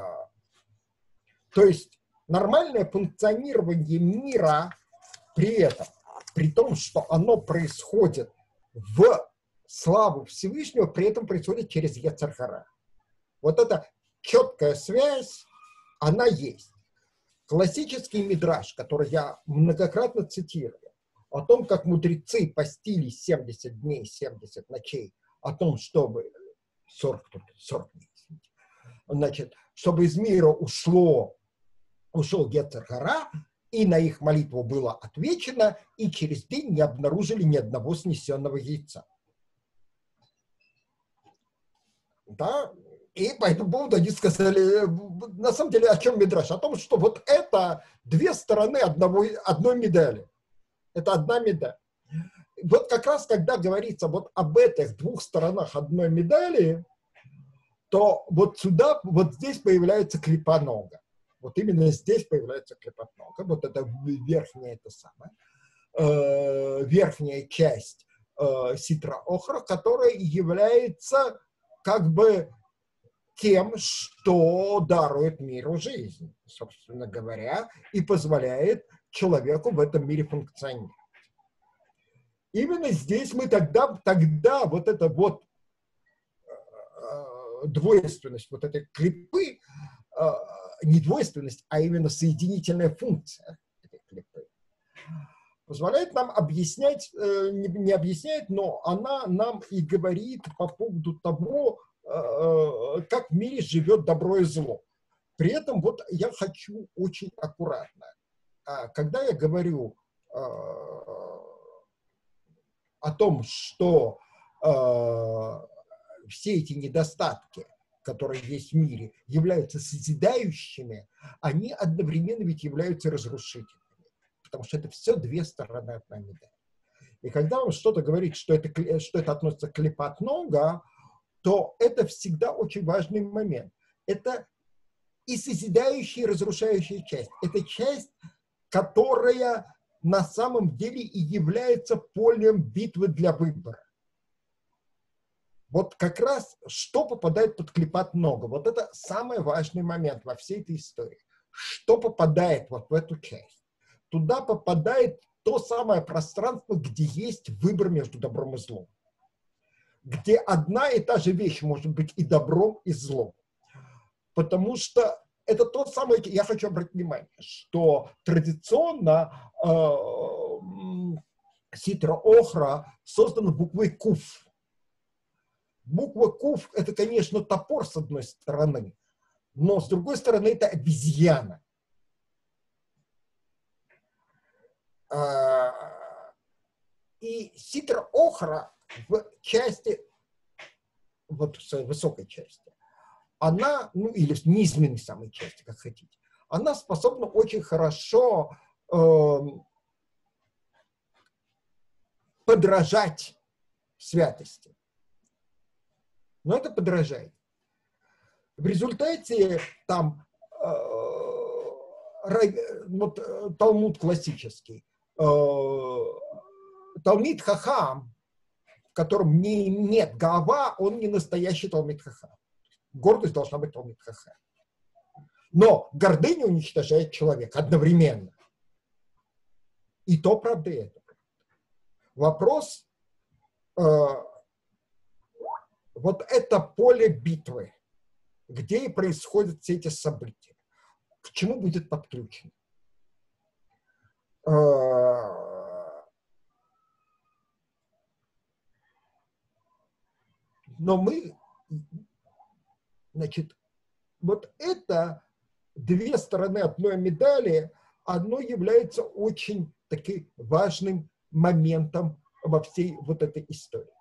Speaker 1: то есть нормальное функционирование мира при этом, при том, что оно происходит в славу Всевышнего, при этом происходит через Йецер Гара. Вот эта четкая связь, она есть. Классический мидраш, который я многократно цитирую, о том, как мудрецы постились семьдесят дней, семьдесят ночей, о том, чтобы сорок, сорок дней, значит, чтобы из мира ушло, ушел Йецер Гара, и на их молитву было отвечено, и через день не обнаружили ни одного снесенного яйца. Да? И по этому поводу они сказали, на самом деле, о чем мидраш? О том, что вот это две стороны одного, одной медали. Это одна медаль. Вот как раз, когда говорится вот об этих двух сторонах одной медали, то вот сюда, вот здесь появляется клипа нога. Вот именно здесь появляется клипа нога. Вот это верхняя, это самое, э, верхняя часть э, ситра охра, которая является как бы тем, что дарует миру жизнь, собственно говоря, и позволяет человеку в этом мире функционировать. Именно здесь мы тогда, тогда вот эта вот э, двойственность, вот этой клипы, э, не двойственность, а именно соединительная функция этой клипы, позволяет нам объяснять, э, не, не объясняет, но она нам и говорит по поводу того, как в мире живет добро и зло. При этом вот я хочу очень аккуратно. Когда я говорю о том, что все эти недостатки которые есть в мире, являются созидающими, они одновременно ведь являются разрушительными. Потому что это все две стороны одной медали. И когда он что-то говорит, что это, что это относится к клипат нога, то это всегда очень важный момент. Это и созидающая, и разрушающая часть. Это часть, которая на самом деле и является полем битвы для выбора. Вот как раз что попадает под клипат нога. Вот это самый важный момент во всей этой истории. Что попадает вот в эту часть? Туда попадает то самое пространство, где есть выбор между добром и злом. Где одна и та же вещь может быть и добром, и злом. Потому что это то самое, я хочу обратить внимание, что традиционно э, ситра охра создана буквой куф. Буква куф – это, конечно, топор с одной стороны, но с другой стороны это обезьяна. Э, и ситра охра в части, вот в высокой части, она, ну или в низменной самой части, как хотите, она способна очень хорошо э, подражать святости. Но это подражает. В результате там э, вот, Талмуд классический, э, Талмид Хахам, в котором не, нет гава, он не настоящий Талмид Хахам. Гордость должна быть Талмид Хахам. Но гордыня уничтожает человека одновременно. И то правда, и это правда. Вопрос, э, вот это поле битвы, где и происходят все эти события, к чему будет подключено. Э, но мы... Значит, вот это две стороны одной медали, одно является очень таким важным моментом во всей вот этой истории.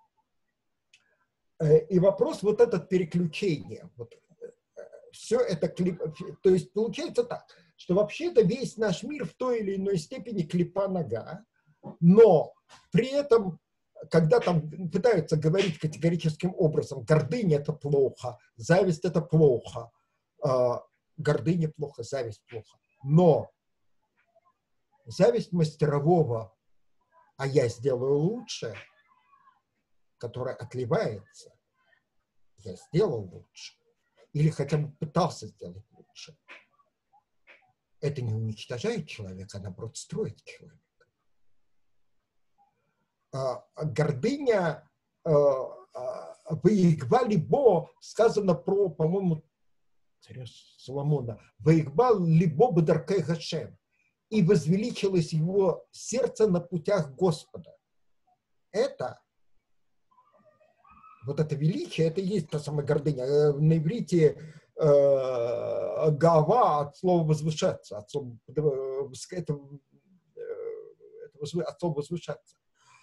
Speaker 1: И вопрос вот этот переключение, вот, все это, то есть получается так, что вообще-то весь наш мир в той или иной степени клипа нога, но при этом когда там пытаются говорить категорическим образом, гордыня – это плохо, зависть – это плохо, э, гордыня плохо, зависть плохо. Но зависть мастерового, а я сделаю лучше, которая отливается, я сделал лучше, или хотя бы пытался сделать лучше, это не уничтожает человека, а наоборот строит человека. Гордыня «Ваигба либо» сказано про, по-моему, царя Соломона, «Ваигба либо бадаркай Гашем», и возвеличилось его сердце на путях Господа. Это, вот это величие, это и есть та самая гордыня. На иврите э, гава от слова возвышаться, от слова, это, это, от слова возвышаться.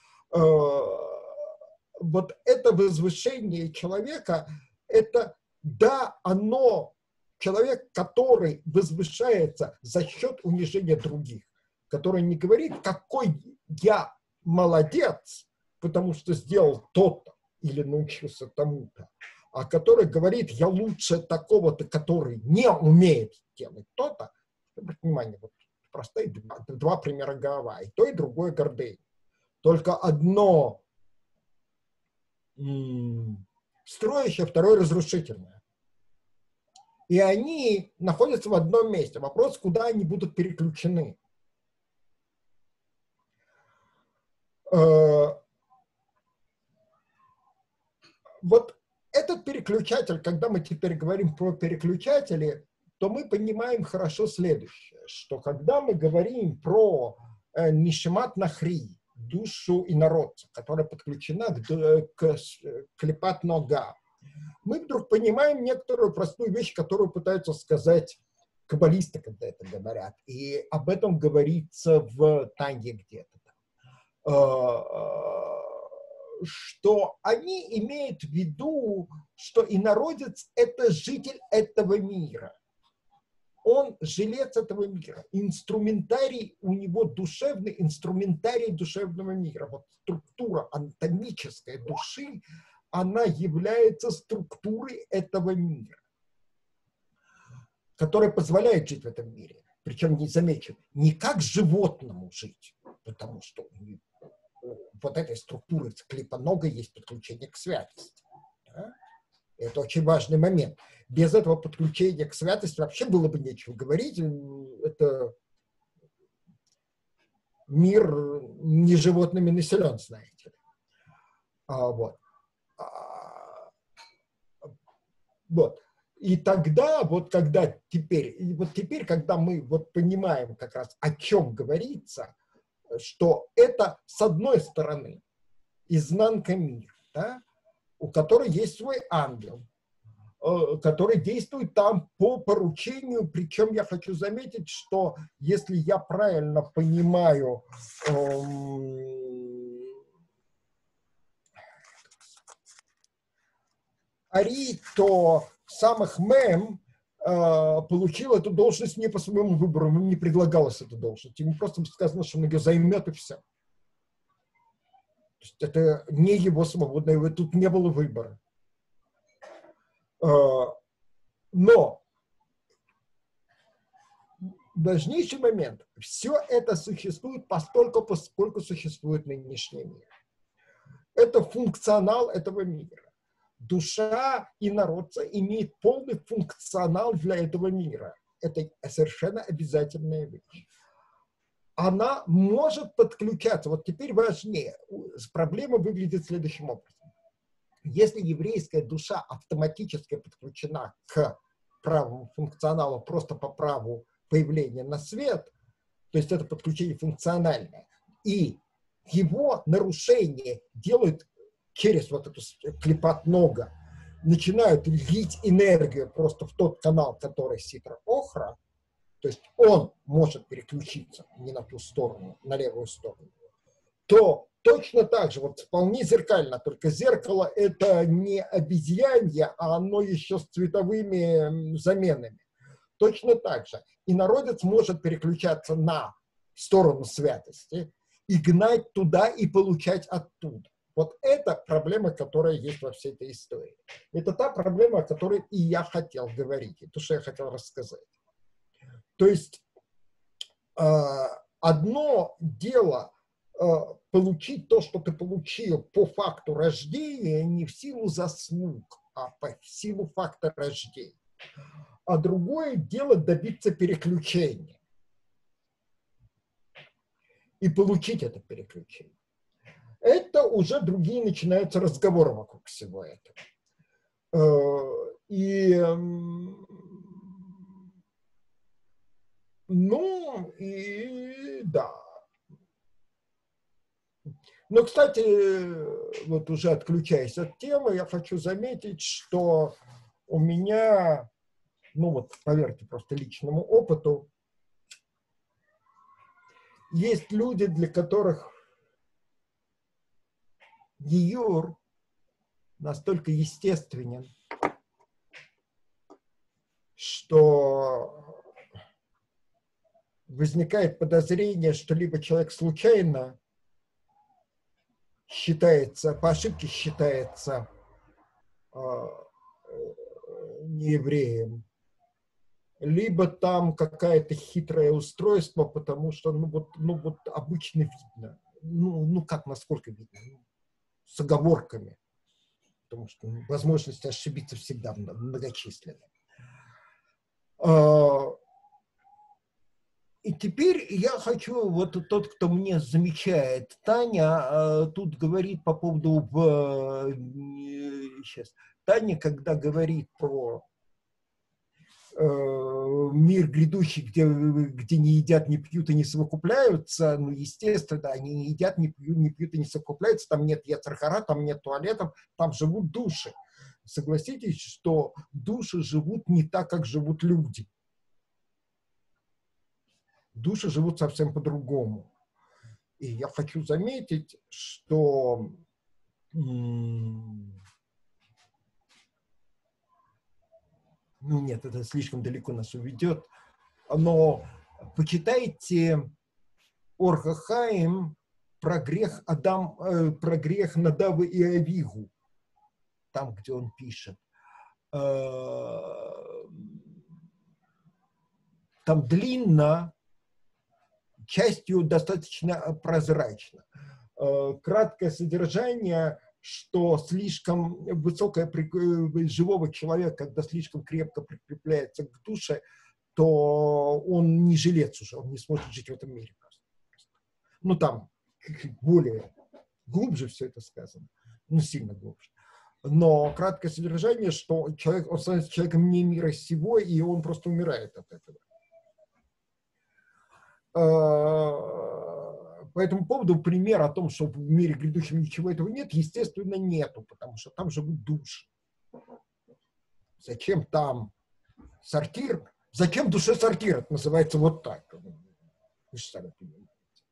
Speaker 1: Вот это возвышение человека, это, да, оно, человек, который возвышается за счет унижения других, который не говорит, какой я молодец, потому что сделал то-то или научился тому-то, а который говорит, я лучше такого-то, который не умеет делать то-то. Обратите внимание, вот простые два, два примера гава, и то, и другое гордыня. Только одно м- строящее, второе разрушительное. И они находятся в одном месте. Вопрос, куда они будут переключены. Э- вот этот переключатель, когда мы теперь говорим про переключатели, то мы понимаем хорошо следующее, что когда мы говорим про э, нишамат нахри, душу инородца, которая подключена к, к, к клипат нога, мы вдруг понимаем некоторую простую вещь, которую пытаются сказать каббалисты, когда это говорят. И об этом говорится в Танье где-то. что они имеют в виду, что инородец – это житель этого мира. Он жилец этого мира. Инструментарий у него душевный, инструментарий душевного мира. Вот структура анатомической души, она является структурой этого мира, которая позволяет жить в этом мире. Причем, не замечу, не как животному жить, потому что вот этой структуры клипонога есть подключение к святости. Да? Это очень важный момент. Без этого подключения к святости вообще было бы нечего говорить. Это мир не животными населен, знаете. А, вот. А, вот. И тогда, вот когда теперь, вот теперь, когда мы вот понимаем как раз, о чем говорится, что это, с одной стороны, изнанка мира, да, у которой есть свой ангел, который действует там по поручению, причем я хочу заметить, что если я правильно понимаю эм, Ари, то самых Мэм э, получил эту должность не по своему выбору, ему не предлагалась эта должность, ему просто сказано, что он ее займет и все. То есть это не его свободное, тут не было выбора. Но важнейший момент, все это существует постольку, поскольку существует нынешний мир. Это функционал этого мира. Душа инородца имеет полный функционал для этого мира. Это совершенно обязательная вещь. Она может подключаться. Вот теперь важнее. Проблема выглядит следующим образом. Если еврейская душа автоматически подключена к правому функционалу просто по праву появления на свет, то есть это подключение функциональное, и его нарушение делают через вот эту клипат нога, начинают лить энергию просто в тот канал, который ситра охра, то есть он может переключиться не на ту сторону, на левую сторону, то точно так же, вот вполне зеркально, только зеркало это не обезьянье, а оно еще с цветовыми заменами. Точно так же инородец может переключаться на сторону святости и гнать туда и получать оттуда. Вот это проблема, которая есть во всей этой истории. Это та проблема, о которой и я хотел говорить, и то, что я хотел рассказать. То есть одно дело получить то, что ты получил по факту рождения, не в силу заслуг, а по силу факта рождения. А другое дело добиться переключения и получить это переключение. Это уже другие начинаются разговоры вокруг всего этого. И, ну, и да. Но, кстати, вот уже отключаясь от темы, я хочу заметить, что у меня, ну вот, поверьте, просто личному опыту, есть люди, для которых гиюр настолько естественен, что возникает подозрение, что либо человек случайно считается, по ошибке считается э, неевреем, либо там какое-то хитрое устройство, потому что, ну вот, ну вот обычно видно, ну, ну как, насколько видно, ну, с оговорками, потому что ну, возможности ошибиться всегда многочисленны. Э, И теперь я хочу, вот тот, кто мне замечает, Таня тут говорит по поводу, сейчас, Таня, когда говорит про э, мир грядущий, где, где не едят, не пьют и не совокупляются, ну, естественно, они не едят, не пьют, не пьют и не совокупляются, там нет яцер-хара, там нет туалетов, там живут души. Согласитесь, что души живут не так, как живут люди. Души живут совсем по-другому. И я хочу заметить, что Ну нет, это слишком далеко нас уведет. Но почитайте Ор ха-Хаим про грех Адам, э, про грех Надава и Авигу, там, где он пишет. Э, там длинно, частью достаточно прозрачно. Э, краткое содержание, что слишком высокое живого человека, когда слишком крепко прикрепляется к душе, то он не жилец уже, он не сможет жить в этом мире. Ну, там более глубже все это сказано, ну, сильно глубже. Но краткое содержание, что человек, он становится человеком не мира сего, и он просто умирает от этого. По этому поводу пример о том, что в мире грядущем ничего этого нет, естественно, нету, потому что там живут души. Зачем там сортир? Зачем душе сортир? Это называется вот так. Вы же сами понимаете.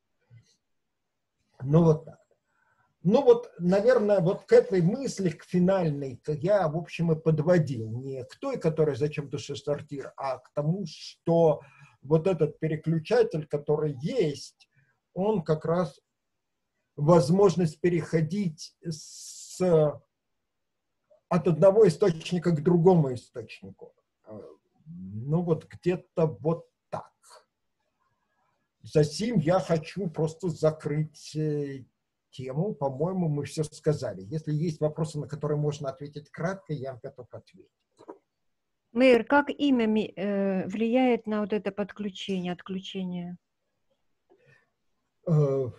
Speaker 1: Ну вот так. Ну вот, наверное, вот к этой мысли, к финальной, я, в общем, и подводил. Не к той, которая «Зачем душе сортир», а к тому, что вот этот переключатель, который есть, он как раз возможность переходить с, от одного источника к другому источнику. Ну вот где-то вот так. Затем я хочу просто закрыть тему. По-моему, мы все сказали. Если есть вопросы, на которые можно ответить кратко, я готов ответить.
Speaker 6: Мейер, как имя э, влияет на вот это подключение, отключение?
Speaker 1: Э,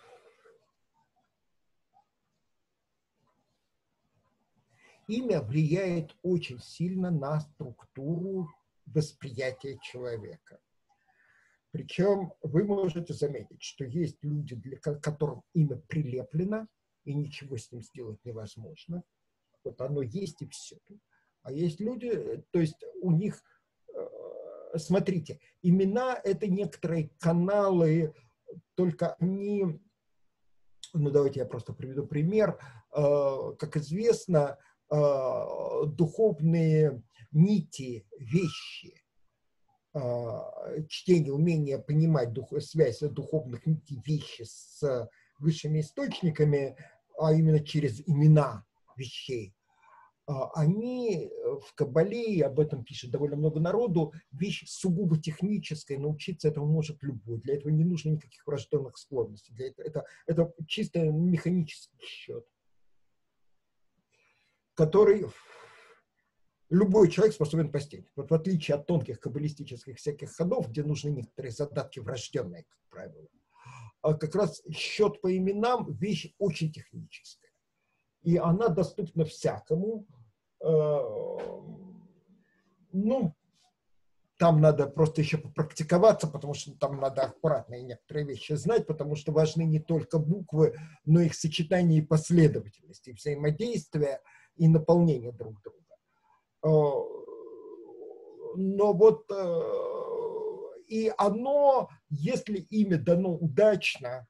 Speaker 1: имя влияет очень сильно на структуру восприятия человека. Причем вы можете заметить, что есть люди, для которым имя прилеплено, и ничего с ним сделать невозможно. Вот оно есть и все. А есть люди, то есть у них, смотрите, имена – это некоторые каналы, только они, ну давайте я просто приведу пример. Как известно, духовные нити, вещи, чтение, умение понимать дух, связь духовных нитей, вещи с высшими источниками, а именно через имена вещей, они в Кабале, и об этом пишет довольно много народу, вещь сугубо техническая, научиться этому может любой. Для этого не нужно никаких врожденных склонностей. Для этого, это, это чисто механический счет, который любой человек способен постичь. Вот в отличие от тонких каббалистических всяких ходов, где нужны некоторые задатки врожденные, как правило, а как раз счет по именам – вещь очень техническая. И она доступна всякому. Ну, там надо просто еще попрактиковаться, потому что там надо аккуратные некоторые вещи знать, потому что важны не только буквы, но и их сочетание и последовательность, и взаимодействие, и наполнение друг друга. Но вот и оно, если имя дано удачно,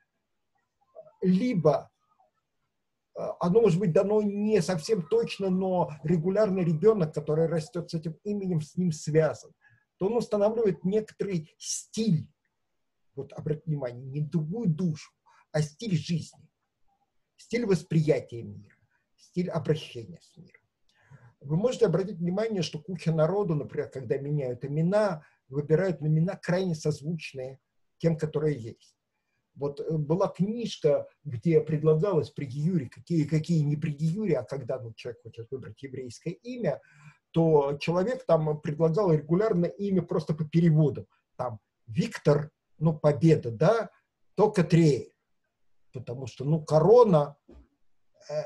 Speaker 1: либо оно может быть дано не совсем точно, но регулярно ребенок, который растет с этим именем, с ним связан, то он устанавливает некоторый стиль, вот обратите внимание, не другую душу, а стиль жизни, стиль восприятия мира, стиль обращения с миром. Вы можете обратить внимание, что куча народу, например, когда меняют имена, выбирают имена крайне созвучные тем, которые есть. Вот была книжка, где предлагалось при гиюре, какие, какие не при гиюре, а когда ну, человек хочет выбрать еврейское имя, то человек там предлагал регулярно имя просто по переводу. Там Виктор, ну, победа, да, то Катриэль. Потому что, ну, корона, э,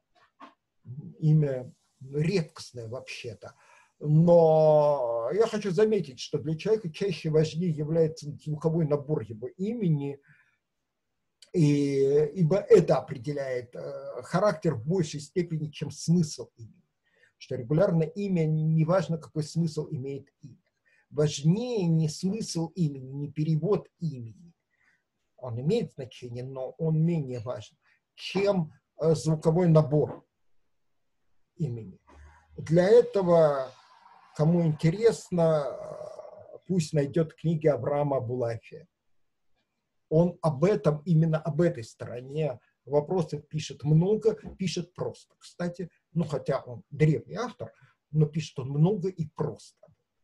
Speaker 1: имя редкостное вообще-то. Но я хочу заметить, что для человека чаще важнее является звуковой набор его имени, и, ибо это определяет э, характер в большей степени, чем смысл имени. Что регулярное имя, не важно, какой смысл имеет имя. Важнее не смысл имени, не перевод имени. Он имеет значение, но он менее важен, чем звуковой набор имени. Для этого, кому интересно, пусть найдет книги Авраама Абулафия. Он об этом, именно об этой стороне вопроса пишет много, пишет просто. Кстати, ну хотя он древний автор, но пишет он много и просто.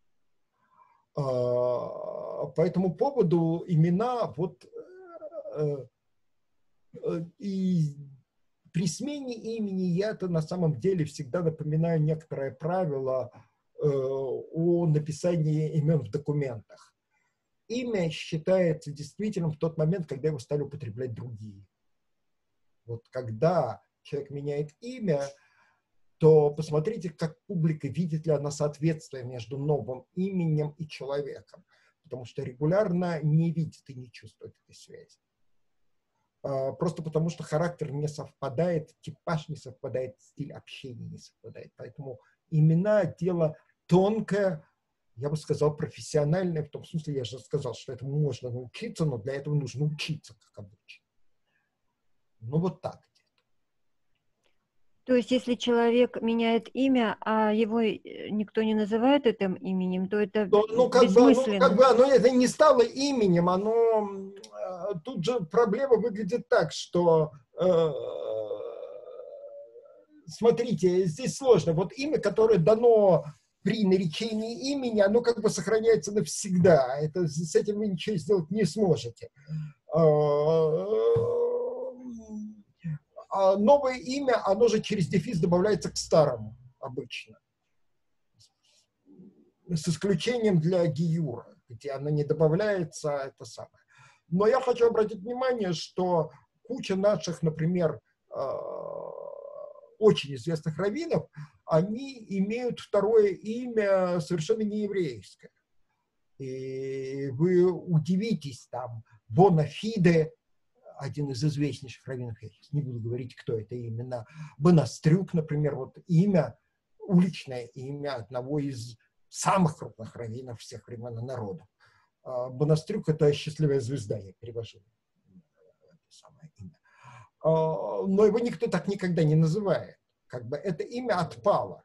Speaker 1: По этому поводу имена вот и при смене имени я-то на самом деле всегда напоминаю некоторое правило о написании имен в документах. Имя считается действительным в тот момент, когда его стали употреблять другие. Вот когда человек меняет имя, то посмотрите, как публика, видит ли она соответствие между новым именем и человеком. Потому что регулярно не видит и не чувствует этой связи. Просто потому что характер не совпадает, типаж не совпадает, стиль общения не совпадает. Поэтому имена – дело тонкое, я бы сказал, профессиональное, в том смысле, я же сказал, что этому можно научиться, но для этого нужно учиться, как обычно. Ну, вот так.
Speaker 6: То есть, если человек меняет имя, а его никто не называет этим именем, то это
Speaker 1: ну, ну, как
Speaker 6: бессмысленно.
Speaker 1: Бы, ну, как бы оно это не стало именем, оно... Тут же проблема выглядит так, что... Э, смотрите, здесь сложно. Вот имя, которое дано при наречении имени, оно как бы сохраняется навсегда. Это, с этим вы ничего сделать не сможете. А новое имя, оно же через дефис добавляется к старому обычно. С исключением для гиюра, где оно не добавляется, это самое. Но я хочу обратить внимание, что куча наших, например, очень известных раввинов, они имеют второе имя совершенно не еврейское. И вы удивитесь, там, Бонафиде, один из известнейших раввинов, я сейчас не буду говорить, кто это именно, Бонастрюк, например, вот имя, уличное имя одного из самых крупных раввинов всех времен и народов. Бонастрюк – это счастливая звезда, я перевожу это самое имя. Но его никто так никогда не называет. Как бы это имя отпало.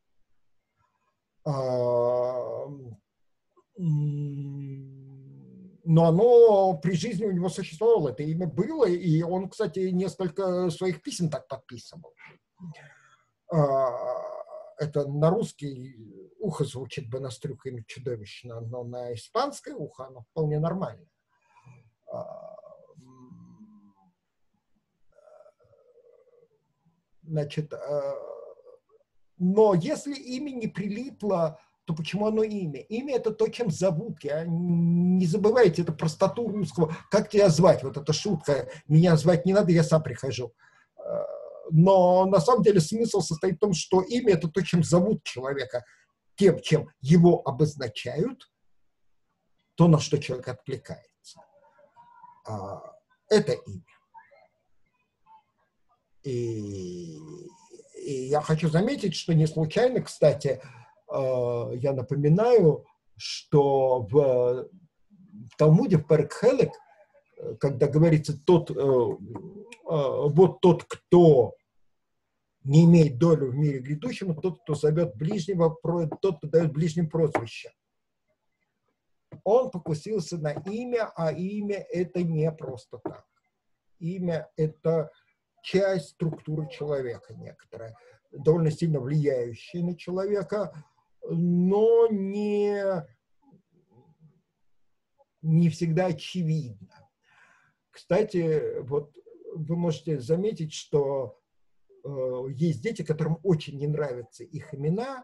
Speaker 1: Но оно при жизни у него существовало, это имя было, и он, кстати, несколько своих писем так подписывал. Это на русский ухо звучит Бонастрюк, имя чудовищно, но на испанское ухо оно вполне нормально. Значит, но если имя не прилипло, то почему оно имя? Имя – это то, чем зовут. Я, не забывайте, это простоту русского. Как тебя звать? Вот эта шутка. Меня звать не надо, я сам прихожу. Но на самом деле смысл состоит в том, что имя – это то, чем зовут человека. Тем, чем его обозначают, то, на что человек откликается. Это имя. И, и я хочу заметить, что не случайно, кстати, я напоминаю, что в, в Талмуде, в Перек Хелек, когда говорится, тот, вот тот, кто не имеет долю в мире грядущем, тот, кто зовет ближнего, тот, кто дает ближним прозвище. Он покусился на имя, а имя это не просто так. Имя это часть структуры человека некоторая, довольно сильно влияющая на человека, но не, не всегда очевидно. Кстати, вот вы можете заметить, что э, есть дети, которым очень не нравятся их имена,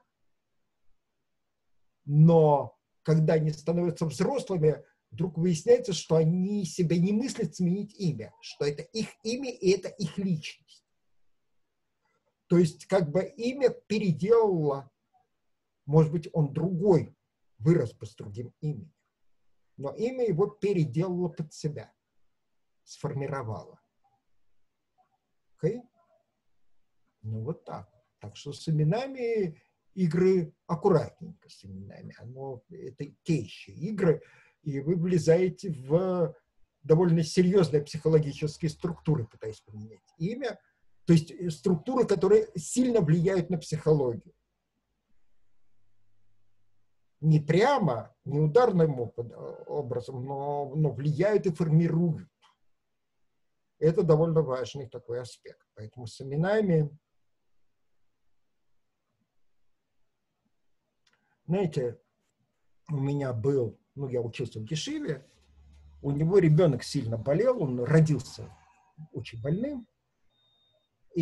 Speaker 1: но когда они становятся взрослыми, вдруг выясняется, что они себя не мыслят сменить имя, что это их имя и это их личность. То есть как бы имя переделало, может быть, он другой, вырос бы с другим именем, но имя его переделало под себя, сформировало. Окей? Ну вот так. Так что с именами игры аккуратненько с именами. Оно, это те еще игры, и вы влезаете в довольно серьезные психологические структуры, пытаясь поменять имя. То есть структуры, которые сильно влияют на психологию. Не прямо, не ударным образом, но, но влияют и формируют. Это довольно важный такой аспект. Поэтому с именами, знаете, у меня был, ну, я учился в Ешиве, у него ребенок сильно болел, он родился очень больным, и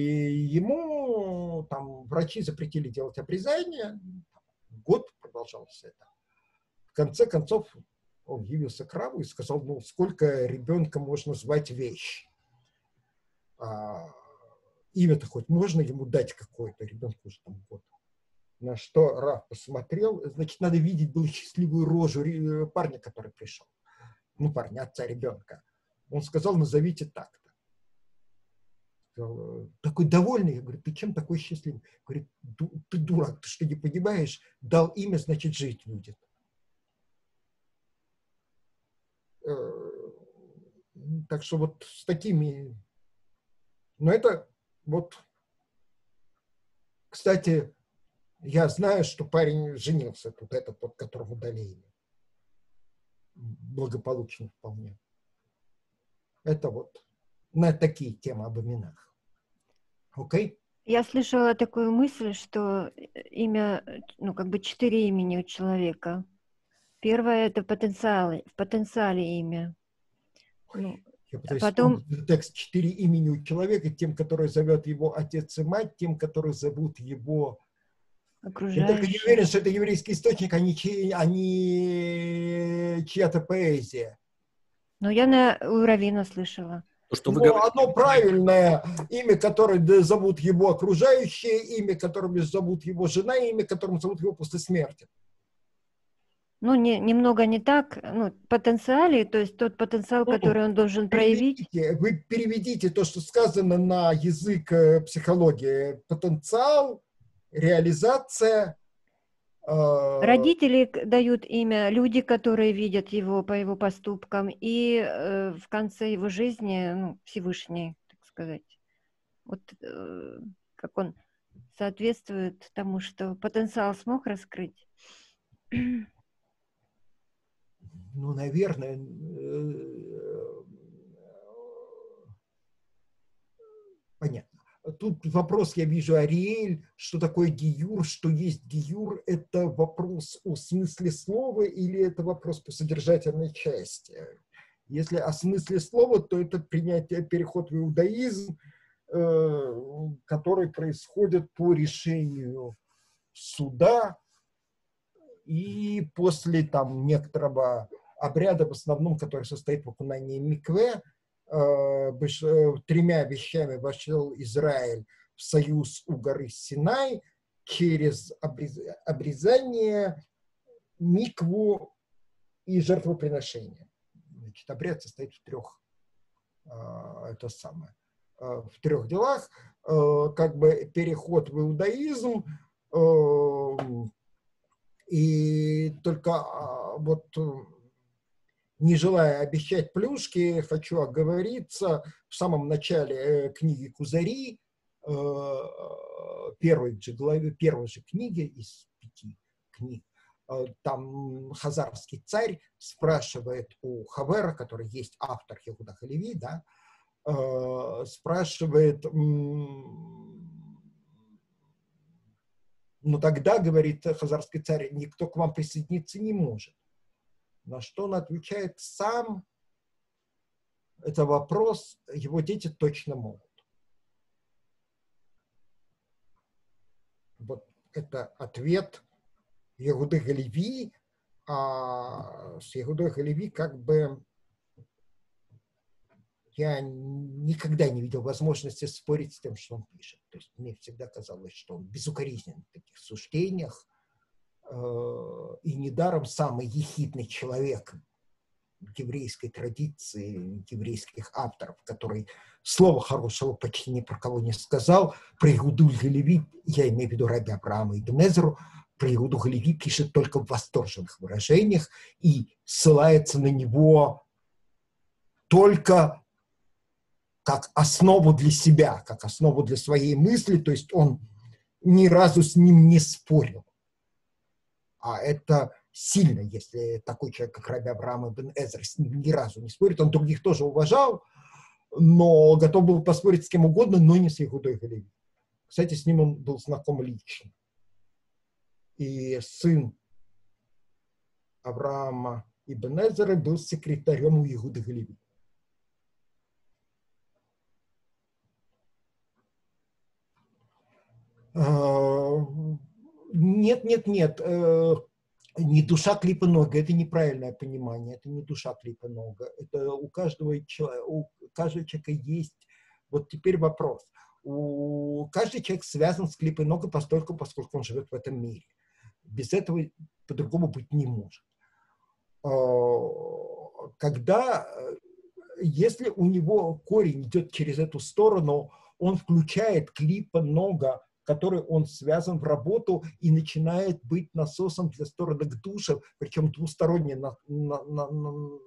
Speaker 1: ему там врачи запретили делать обрезание, год продолжалось это. В конце концов он явился к Раву и сказал, ну, сколько ребенка можно звать вещь? А, имя-то хоть можно ему дать какое-то, ребенку уже там год. На что Рав посмотрел, значит, надо видеть было счастливую рожу парня, который пришел. Ну, парня, отца ребенка. Он сказал, назовите так-то. Сказал, такой довольный. Я говорю, ты чем такой счастливый? Говорит, ты дурак, ты что, не понимаешь? Дал имя, значит, жить будет. Так что вот с такими... Но это вот... Кстати, я знаю, что парень женился, тут этот, вот, которому дали имя. Благополучно вполне. Это вот на такие темы об именах. Окей? Okay?
Speaker 6: Я слышала такую мысль, что имя, ну, как бы четыре имени у человека. Первое — это потенциалы, в потенциале имя. Ну,
Speaker 1: я пытаюсь
Speaker 6: потом...
Speaker 1: вспомнить текст четыре имени у человека, тем, который зовет его отец и мать, тем, которые зовут его... Я только не уверен, что это еврейский источник, а не, чьи, а не чья-то поэзия.
Speaker 6: Ну, я на у Равина слышала.
Speaker 5: То, что вы
Speaker 1: Но
Speaker 5: говорите,
Speaker 1: одно правильное имя, которое зовут его окружающие, имя, которым зовут его жена, имя, которым зовут его после смерти.
Speaker 6: Ну, не, немного не так. Ну, потенциале, то есть тот потенциал, ну, который он должен проявить.
Speaker 1: Вы переведите то, что сказано на язык психологии. Потенциал, реализация. Э...
Speaker 6: Родители дают имя, люди, которые видят его по его поступкам, и э, в конце его жизни, ну, Всевышний, так сказать. Вот э, как он соответствует тому, что потенциал смог раскрыть.
Speaker 1: Ну, наверное, понятно. Тут вопрос, я вижу, Ариэль, что такое гиюр, что есть гиюр, это вопрос о смысле слова или это вопрос по содержательной части? Если о смысле слова, то это принятие, переход в иудаизм, который происходит по решению суда и после там некоторого обряда, в основном, который состоит в окунании микве, тремя вещами вошел Израиль в союз у горы Синай через обрезание, микву и жертвоприношение. Значит, обряд состоит в трех, это самое, в трех делах. Как бы переход в иудаизм, и только вот, не желая обещать плюшки, хочу оговориться, в самом начале книги Кузари, первой же главе, первой же книги из пяти книг, там хазарский царь спрашивает у Хавера, который есть автор Ехуда Халеви, да, спрашивает, ну тогда, говорит хазарский царь, никто к вам присоединиться не может. На что он отвечает сам, это вопрос, его дети точно могут. Вот это ответ Ехуды Халеви, а с Ехудой Халеви как бы я никогда не видел возможности спорить с тем, что он пишет. То есть мне всегда казалось, что он безукоризнен в таких суждениях, и недаром самый ехидный человек еврейской традиции, еврейских авторов, который слова хорошего почти ни про кого не сказал. Про Ехуду Халеви, я имею в виду раби Авраама ибн Эзру, про Ехуду Халеви пишет только в восторженных выражениях и ссылается на него только как основу для себя, как основу для своей мысли, то есть он ни разу с ним не спорил. А это сильно, если такой человек, как Раби Авраам ибн Эзра, с ним ни разу не спорит. Он других тоже уважал, но готов был поспорить с кем угодно, но не с Иудой Галеви. Кстати, с ним он был знаком лично. И сын Авраама ибн Эзра был секретарем у Иуды Галеви. Нет, нет, нет. Не душа клипа нога, это неправильное понимание, это не душа клипа нога. Это у каждого, у каждого человека есть. Вот теперь вопрос. У каждый человек связан с клипой нога постольку, поскольку он живет в этом мире. Без этого по-другому быть не может. Когда, если у него корень идет через эту сторону, он включает клипа нога, который он связан в работу и начинает быть насосом для стороны к душе, причем двусторонне на, на, на, на,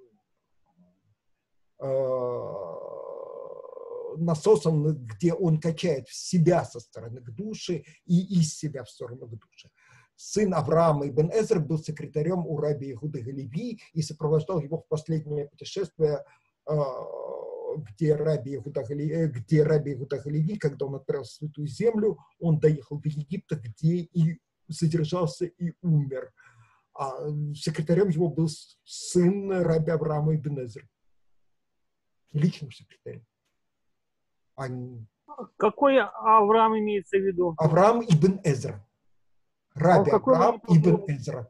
Speaker 1: э, насосом, где он качает себя со стороны к душе и из себя в сторону к душе. Сын Авраама ибн Эзра был секретарем у раби Иуды Галеви и сопровождал его в последнее путешествие, э, где раби Иуда Галеви, где раби Иуда Галеви, когда он отправился в Святую Землю, он доехал до Египта, где и задержался и умер. А секретарем его был сын раби Авраама ибн Эзра. Личным секретарем. Они...
Speaker 7: Какой Авраам имеется в виду?
Speaker 1: Авраам ибн Эзра. Раби
Speaker 7: а
Speaker 1: Авраам ибн Эзра.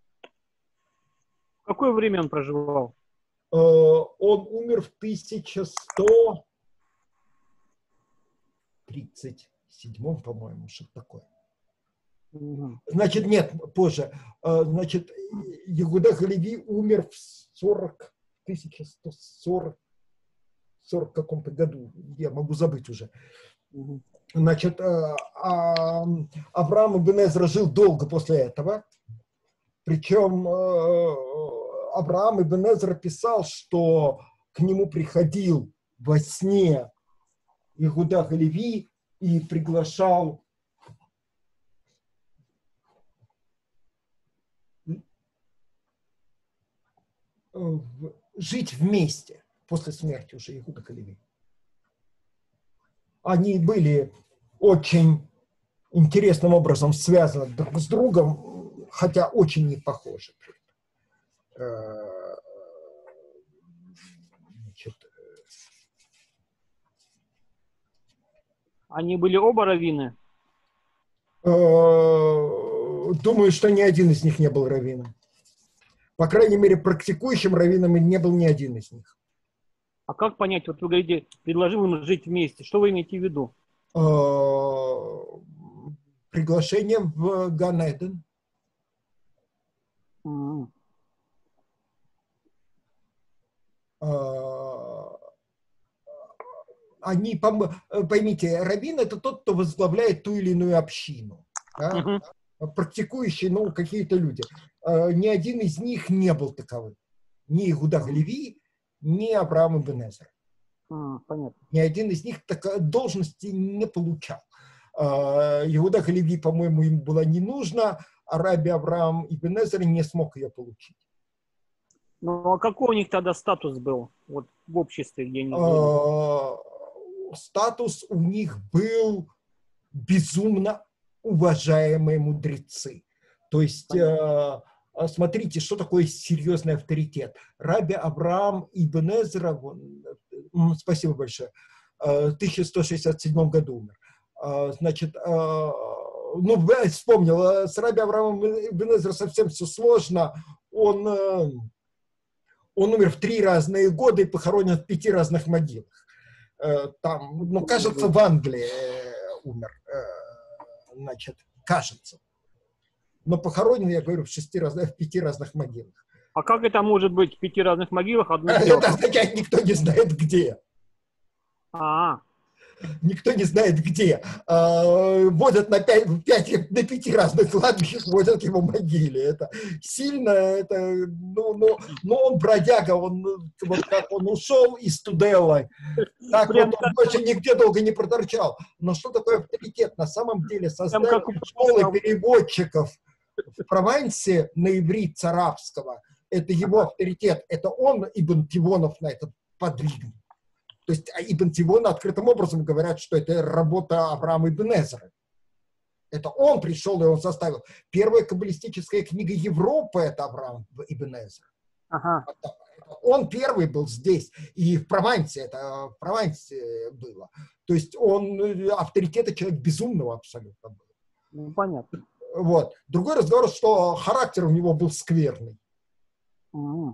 Speaker 7: В какое время он проживал?
Speaker 1: Он умер в тысяча сто тридцать седьмом, по-моему, что-то такое. Угу. Значит, нет, позже. Значит, Иуда Галеви умер в сорок, тысяча сто сорок, сорок каком-то году. Я могу забыть уже. Угу. Значит, Авраам ибн Эзра жил долго после этого. Причем Авраам ибн Эзра писал, что к нему приходил во сне Иуда Галеви и приглашал жить вместе после смерти уже Иуда Галеви. Они были очень интересным образом связаны друг с другом, хотя очень не похожи. Значит,
Speaker 7: они были оба раввины?
Speaker 1: Думаю, что ни один из них не был раввином. По крайней мере, практикующим раввином не был ни один из них.
Speaker 7: А как понять, вот вы говорите, предложил им жить вместе, что вы имеете в виду?
Speaker 1: Приглашение в Ган-Эден.
Speaker 7: Mm-hmm.
Speaker 1: Они, поймите, раввин — это тот, кто возглавляет ту или иную общину. Да? Uh-huh. Практикующие, ну, какие-то люди. Ни один из них не был таковым. Ни Иуда Галеви, ни Авраам ибн Эзра.
Speaker 7: Uh, понятно.
Speaker 1: Ни один из них такой должности не получал. Иуда Галеви, по-моему, им было не нужно, а раби Авраам ибн Эзра не смог ее получить.
Speaker 7: Ну, а какой у них тогда статус был вот, в обществе, где они
Speaker 1: жили? Статус у них был безумно уважаемые мудрецы. То есть, э, смотрите, что такое серьезный авторитет. Раби Авраам ибн Эзра, спасибо большое, в тысяча сто шестьдесят седьмом году умер. Значит, ну, вспомнил, с раби Авраамом ибн Эзра совсем все сложно. Он, он умер в три разные года и похоронен в пяти разных могилах. Там, ну, кажется, в Англии умер. Значит, кажется. Но похоронен, я говорю, в, шести раз, в пяти разных могилах.
Speaker 7: А как это может быть в пяти разных могилах? Одну
Speaker 1: это означает, никто не знает где.
Speaker 7: А-а-а.
Speaker 1: никто не знает где. Водят на, пять, пять, на пяти разных кладбищах, водят к его могиле. Это сильно, это, ну, ну, ну он бродяга, он, вот как он ушел из Туделла, так вот он больше нигде долго не проторчал. Но что такое авторитет? На самом деле создание школы переводчиков в Провансе на иврит арабского, это его авторитет, это он, Ибн Тивонов, на это подвигнул. То есть Ибн Тивон открытым образом говорят, что это работа Авраама ибн Эзры. Это он пришел и он составил. Первая каббалистическая книга Европы — это Авраам ибн Эзра. Ага. Он первый был здесь. И в Провансе, это в Провансе было. То есть он авторитет, человек безумного абсолютно был.
Speaker 7: Ну, понятно.
Speaker 1: Вот. Другой разговор, что характер у него был скверный.
Speaker 7: Mm.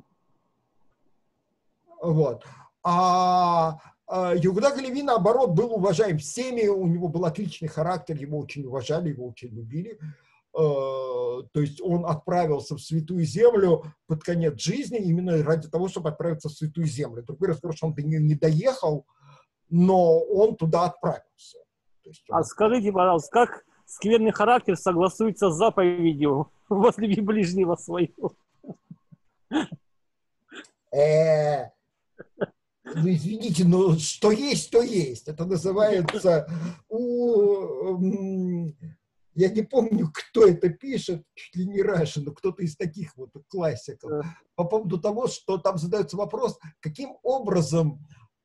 Speaker 1: Вот. А, а Иуда Галеви, наоборот, был уважаем всеми, у него был отличный характер, его очень уважали, его очень любили. А, то есть он отправился в Святую Землю под конец жизни именно ради того, чтобы отправиться в Святую Землю. Другой разговор, что он до нее не доехал, но он туда отправился. То есть он...
Speaker 7: А скажите, пожалуйста, как скверный характер согласуется с заповедью «возлюби ближнего своего»?
Speaker 1: Э, ну, извините, но что есть, то есть. Это называется у... Я не помню, кто это пишет, чуть ли не Раша, но кто-то из таких вот классиков. По поводу того, что там задается вопрос, каким образом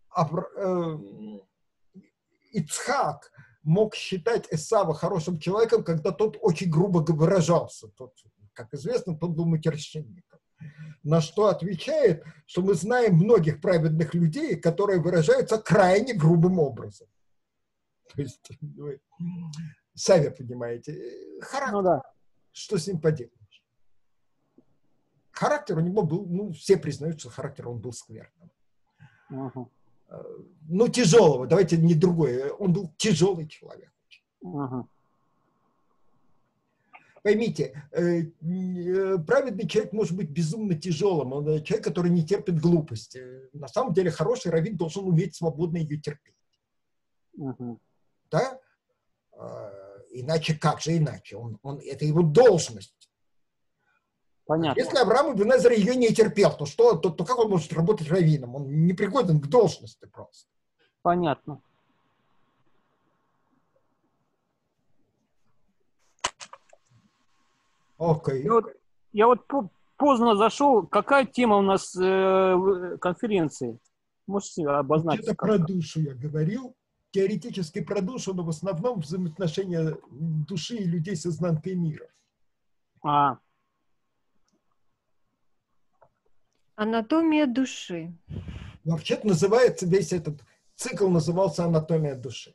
Speaker 1: Ицхак мог считать Эсава хорошим человеком, когда тот очень грубо выражался. Тот, как известно, тот был матерщинником. На что отвечает, что мы знаем многих праведных людей, которые выражаются крайне грубым образом. То есть, вы сами понимаете, характер, ну, да. Что с ним поделаешь? Характер у него был, ну, все признают, что характер он был скверным. Uh-huh. Ну, тяжелого, давайте не другое, он был тяжелый человек. Uh-huh. Поймите, праведный человек может быть безумно тяжелым, он человек, который не терпит глупости. На самом деле хороший раввин должен уметь свободно ее терпеть. Uh-huh. Да? Иначе как же иначе? Он, он, это его должность.
Speaker 7: Понятно.
Speaker 1: Если Авраам ибн Эзра ее не терпел, то что, то, то как он может работать раввином? Он не пригоден к должности просто.
Speaker 7: Понятно.
Speaker 1: Окей.
Speaker 7: Я вот, я вот поздно зашел. Какая тема у нас э, конференции? Можете обозначить?
Speaker 1: Это про душу я говорил. Теоретически про душу, но в основном взаимоотношения души и людей с изнанкой мира.
Speaker 7: А.
Speaker 6: Анатомия души.
Speaker 1: Вообще-то называется, весь этот цикл назывался «Анатомия души».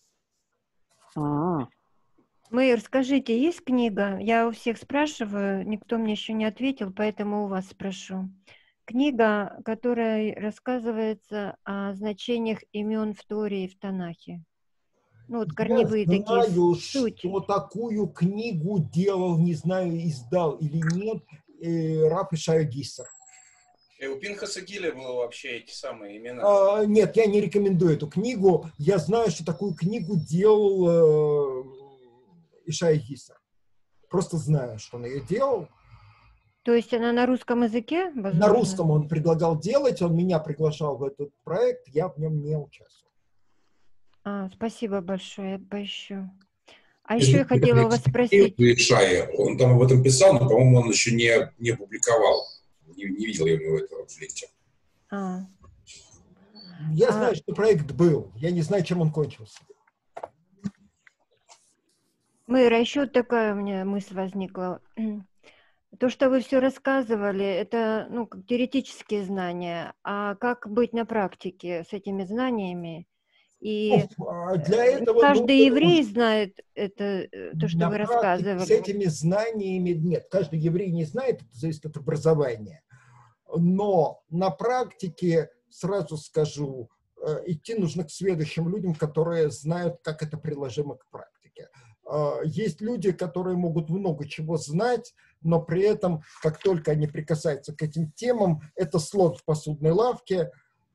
Speaker 7: А-а.
Speaker 6: Мэйр, скажите, есть книга? Я у всех спрашиваю, никто мне еще не ответил, поэтому у вас спрошу. Книга, которая рассказывается о значениях имен в Торе и в Танахе. Ну, вот корневые
Speaker 1: Я
Speaker 6: такие
Speaker 1: знаю,
Speaker 6: сути.
Speaker 1: что такую книгу делал, не знаю, издал или нет, э, Рав Ишая Гиссер.
Speaker 4: И у Пинхаса Гилля было вообще эти самые имена.
Speaker 1: А, нет, я не рекомендую эту книгу. Я знаю, что такую книгу делал э, Ишая Гиссер. Просто знаю, что он ее делал.
Speaker 6: То есть она на русском языке? Возможно?
Speaker 1: На русском он предлагал делать, он меня приглашал в этот проект, я в нем не участвовал.
Speaker 6: А, спасибо большое, я поищу. А еще я хотела у вас спросить.
Speaker 8: Ишая, он там об этом писал, но, по-моему, он еще не, не публиковал. Не, не видел я у него этого в ленте.
Speaker 6: А.
Speaker 1: Я
Speaker 6: а...
Speaker 1: знаю, что проект был. Я не знаю, чем он кончился.
Speaker 6: Мэйра, еще такая у меня мысль возникла. То, что вы все рассказывали, это, ну, как теоретические знания. А как быть на практике с этими знаниями? И
Speaker 1: для этого
Speaker 6: каждый
Speaker 1: ну,
Speaker 6: еврей знает это, то, что вы рассказывали.
Speaker 1: С этими знаниями нет. Каждый еврей не знает, это зависит от образования. Но на практике, сразу скажу, идти нужно к следующим людям, которые знают, как это приложимо к практике. Есть люди, которые могут много чего знать, но при этом, как только они прикасаются к этим темам, это слон в посудной лавке,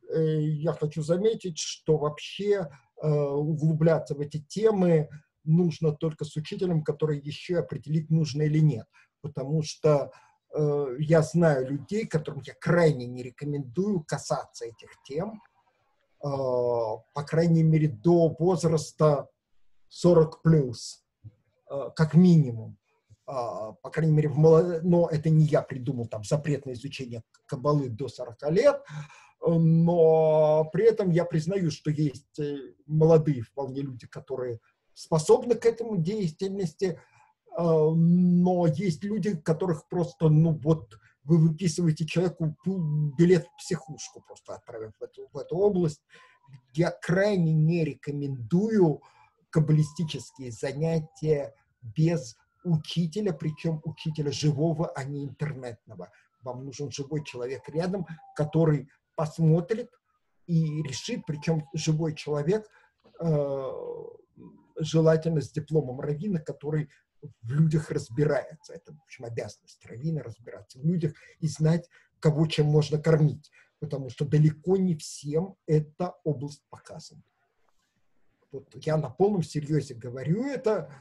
Speaker 1: я хочу заметить, что вообще углубляться в эти темы нужно только с учителем, который еще определит, нужно или нет. Потому что э, я знаю людей, которым я крайне не рекомендую касаться этих тем, э, по крайней мере, до возраста сорок плюс, э, как минимум. Э, по крайней мере, в молод... но это не я придумал, там, запрет на изучение каббалы до сорока лет, но при этом я признаю, что есть молодые вполне люди, которые способны к этому деятельности, но есть люди, которых просто, ну вот, вы выписываете человеку билет в психушку, просто отправив в эту, в эту область. Я крайне не рекомендую каббалистические занятия без учителя, причем учителя живого, а не интернетного. Вам нужен живой человек рядом, который посмотрит и решит, причем живой человек, э, желательно с дипломом раввина, который в людях разбирается. Это, в общем, обязанность раввина разбираться в людях и знать, кого чем можно кормить. Потому что далеко не всем эта область показана. Вот я на полном серьезе говорю это,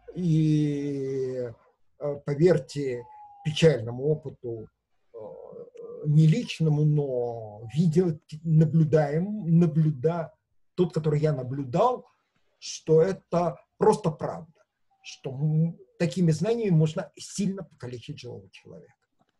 Speaker 1: и поверьте печальному опыту, не личному, но видел, наблюдаем, наблюда, тот, который я наблюдал, что это просто правда, что такими знаниями можно сильно покалечить живого человека.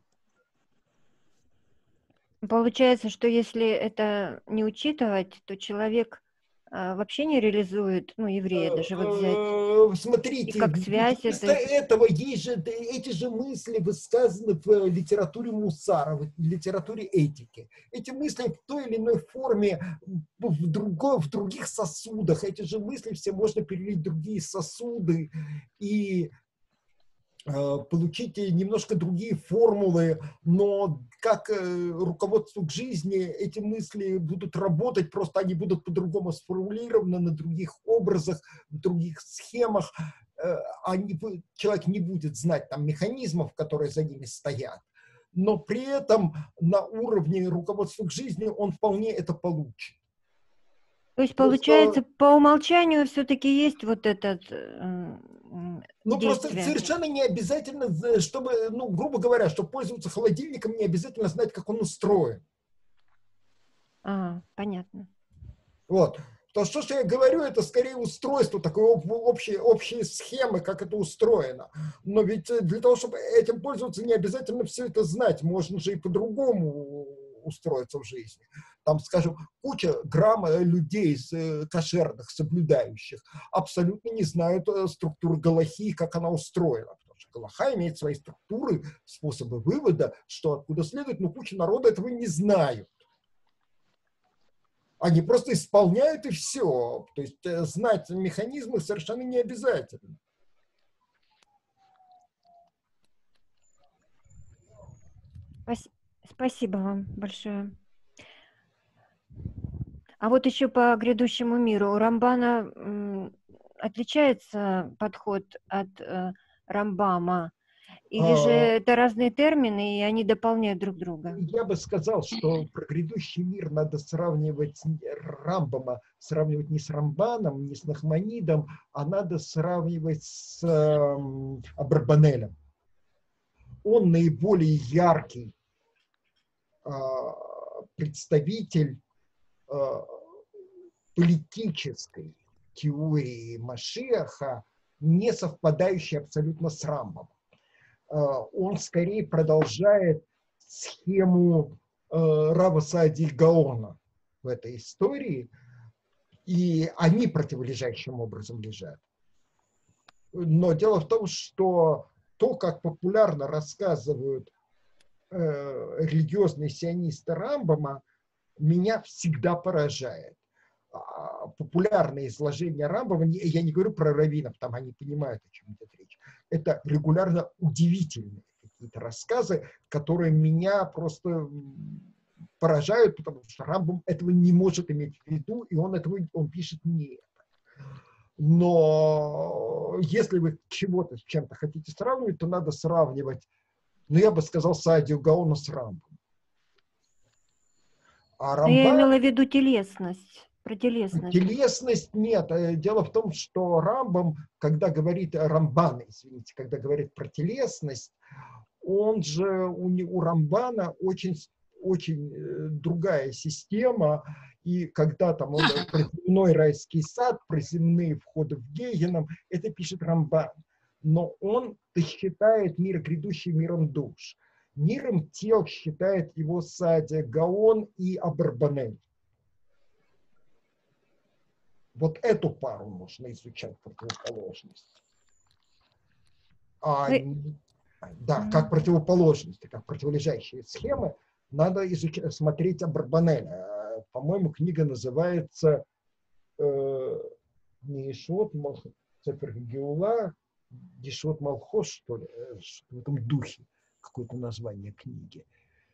Speaker 6: Получается, что если это не учитывать, то человек а, вообще не реализует, ну, еврея даже вот взять.
Speaker 1: Смотрите,
Speaker 6: и как связь
Speaker 1: вместо
Speaker 6: это...
Speaker 1: этого есть же эти же мысли высказаны в литературе Мусара, в литературе этики. Эти мысли в той или иной форме в, другой, в других сосудах. Эти же мысли все можно перелить в другие сосуды и получить немножко другие формулы, но как руководство к жизни эти мысли будут работать, просто они будут по-другому сформулированы, на других образах, в других схемах. Они, человек не будет знать там механизмов, которые за ними стоят, но при этом на уровне руководства к жизни он вполне это получит.
Speaker 6: То есть, получается, просто... по умолчанию все-таки есть вот этот э,
Speaker 1: Ну,
Speaker 6: действие.
Speaker 1: просто совершенно не обязательно, чтобы, ну, грубо говоря, чтобы пользоваться холодильником, не обязательно знать, как он устроен.
Speaker 6: А, понятно.
Speaker 1: Вот. То, что, что я говорю, это скорее устройство, такой общие, общие схемы, как это устроено. Но ведь для того, чтобы этим пользоваться, не обязательно все это знать. Можно же и по-другому устроиться в жизни. Там, скажем, куча грамм людей кошерных, соблюдающих, абсолютно не знают структуры галахи, как она устроена. Потому что галаха имеет свои структуры, способы вывода, что откуда следует, но куча народа этого не знают. Они просто исполняют и все. То есть знать механизмы совершенно не обязательно.
Speaker 6: Спасибо вам большое. А вот еще по грядущему миру. У Рамбана м, отличается подход от э, Рамбама? Или же
Speaker 1: А,
Speaker 6: это разные термины, и они дополняют друг друга?
Speaker 1: Я бы сказал, что про грядущий мир надо сравнивать Рамбама, сравнивать не с Рамбаном, не с Нахманидом, а надо сравнивать с э, Абрабанелем. Он наиболее яркий э, представитель э, политической теории Машиаха, не совпадающей абсолютно с Рамбамом. Он скорее продолжает схему э, Рава Саади Гаона в этой истории, и они противолежащим образом лежат. Но дело в том, что то, как популярно рассказывают э, религиозные сионисты Рамбама, меня всегда поражает. А популярное изложение Рамбама, я не говорю про раввинов, там они понимают, о чем идет речь. Это регулярно удивительные какие-то рассказы, которые меня просто поражают, потому что Рамбам этого не может иметь в виду, и он этого он пишет не это. Но если вы чего-то с чем-то хотите сравнивать, то надо сравнивать, ну я бы сказал, Саадию Гаона с Рамбом. А
Speaker 6: Но я
Speaker 1: Рамбан...
Speaker 6: имела в виду телесность. Про телесность.
Speaker 1: Телесность нет. Дело в том, что Рамбам, когда говорит Рамбан, извините, когда говорит про телесность, он же у, у Рамбана очень, очень другая система. И когда там он про земной райский сад, про земные входы в Гейгеном, это пишет Рамбан. Но он считает мир грядущий миром душ. Миром тел считает его Садия Гаон и Абарбанель. Вот эту пару нужно изучать, противоположность. А, да, как противоположности, как противолежащие схемы, надо изучать, смотреть Абарбанеля. По-моему, книга называется э, не Ишот Цефер Геула, Дишот Малхош, что ли, в этом духе, какое-то название книги.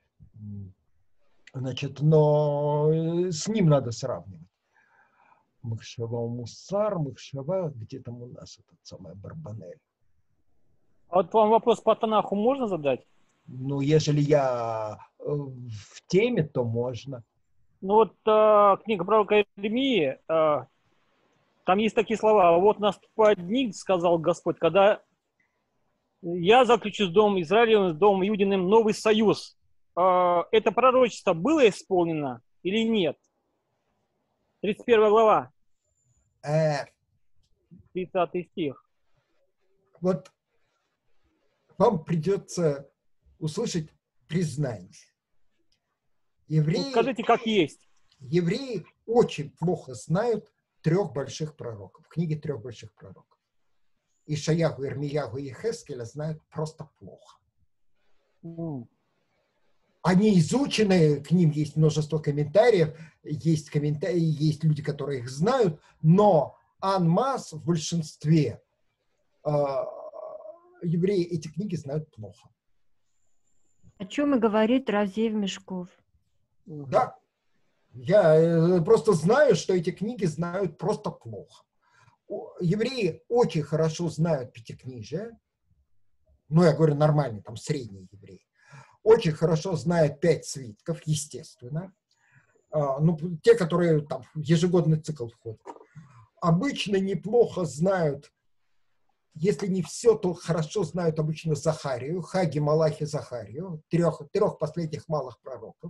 Speaker 1: Значит, но с ним надо сравнивать. Махшава Мусар, Махшава, где там у нас этот самый Барбанель.
Speaker 7: А вот вам вопрос по Танаху можно задать?
Speaker 1: Ну, если я в теме, то можно.
Speaker 7: Ну вот э, книга пророка Иеремии, э, там есть такие слова: вот наступает дни, сказал Господь, когда я заключу с Домом Израилевым, с Домом Иудиным новый союз. Э, это пророчество было исполнено или нет? тридцать первая глава.
Speaker 1: Э,
Speaker 7: тридцатый стих.
Speaker 1: Вот вам придется услышать признание. Евреи,
Speaker 7: Ну, скажите, как есть.
Speaker 1: Евреи очень плохо знают трех больших пророков, книги трех больших пророков. Ишаяху, Ирмияху и Хескеля знают просто плохо.
Speaker 7: Mm.
Speaker 1: Они изучены, к ним есть множество комментариев, есть комментарии, есть люди, которые их знают, но анмас в большинстве э, евреи эти книги знают плохо.
Speaker 6: О чем и говорит Равзеев Мешков.
Speaker 1: Да, я просто знаю, что эти книги знают просто плохо. Евреи очень хорошо знают Пятикнижие, ну, я говорю нормальный, там, средний еврей. Очень хорошо знают пять свитков, естественно. Ну, те, которые там в ежегодный цикл входят. Обычно неплохо знают, если не все, то хорошо знают обычно Захарию, Хаги, Малахи, Захарию, трех, трех последних малых пророков.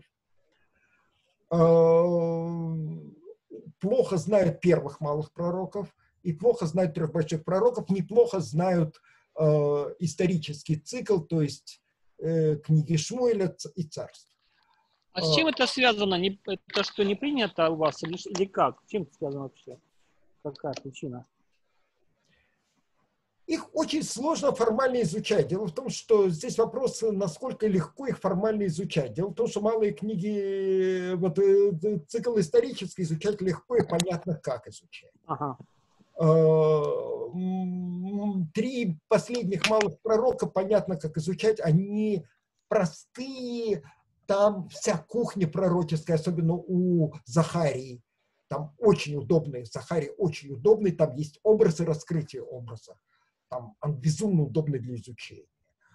Speaker 1: Плохо знают первых малых пророков и плохо знают трех больших пророков, неплохо знают э, исторический цикл, то есть э, книги Шмуэля и Царств.
Speaker 7: А с чем это связано? Не, это что, не принято у вас или, или как? С чем это связано вообще? Какая причина?
Speaker 1: Их очень сложно формально изучать. Дело в том, что здесь вопрос, насколько легко их формально изучать. Дело в том, что малые книги, вот цикл исторический изучать легко и понятно, как изучать.
Speaker 7: Ага.
Speaker 1: Три последних малых пророка понятно, как изучать. Они простые, там вся кухня пророческая, особенно у Захарии. Там очень удобный, Захарий очень удобный, там есть образы, раскрытие образа. Там он безумно удобный для изучения.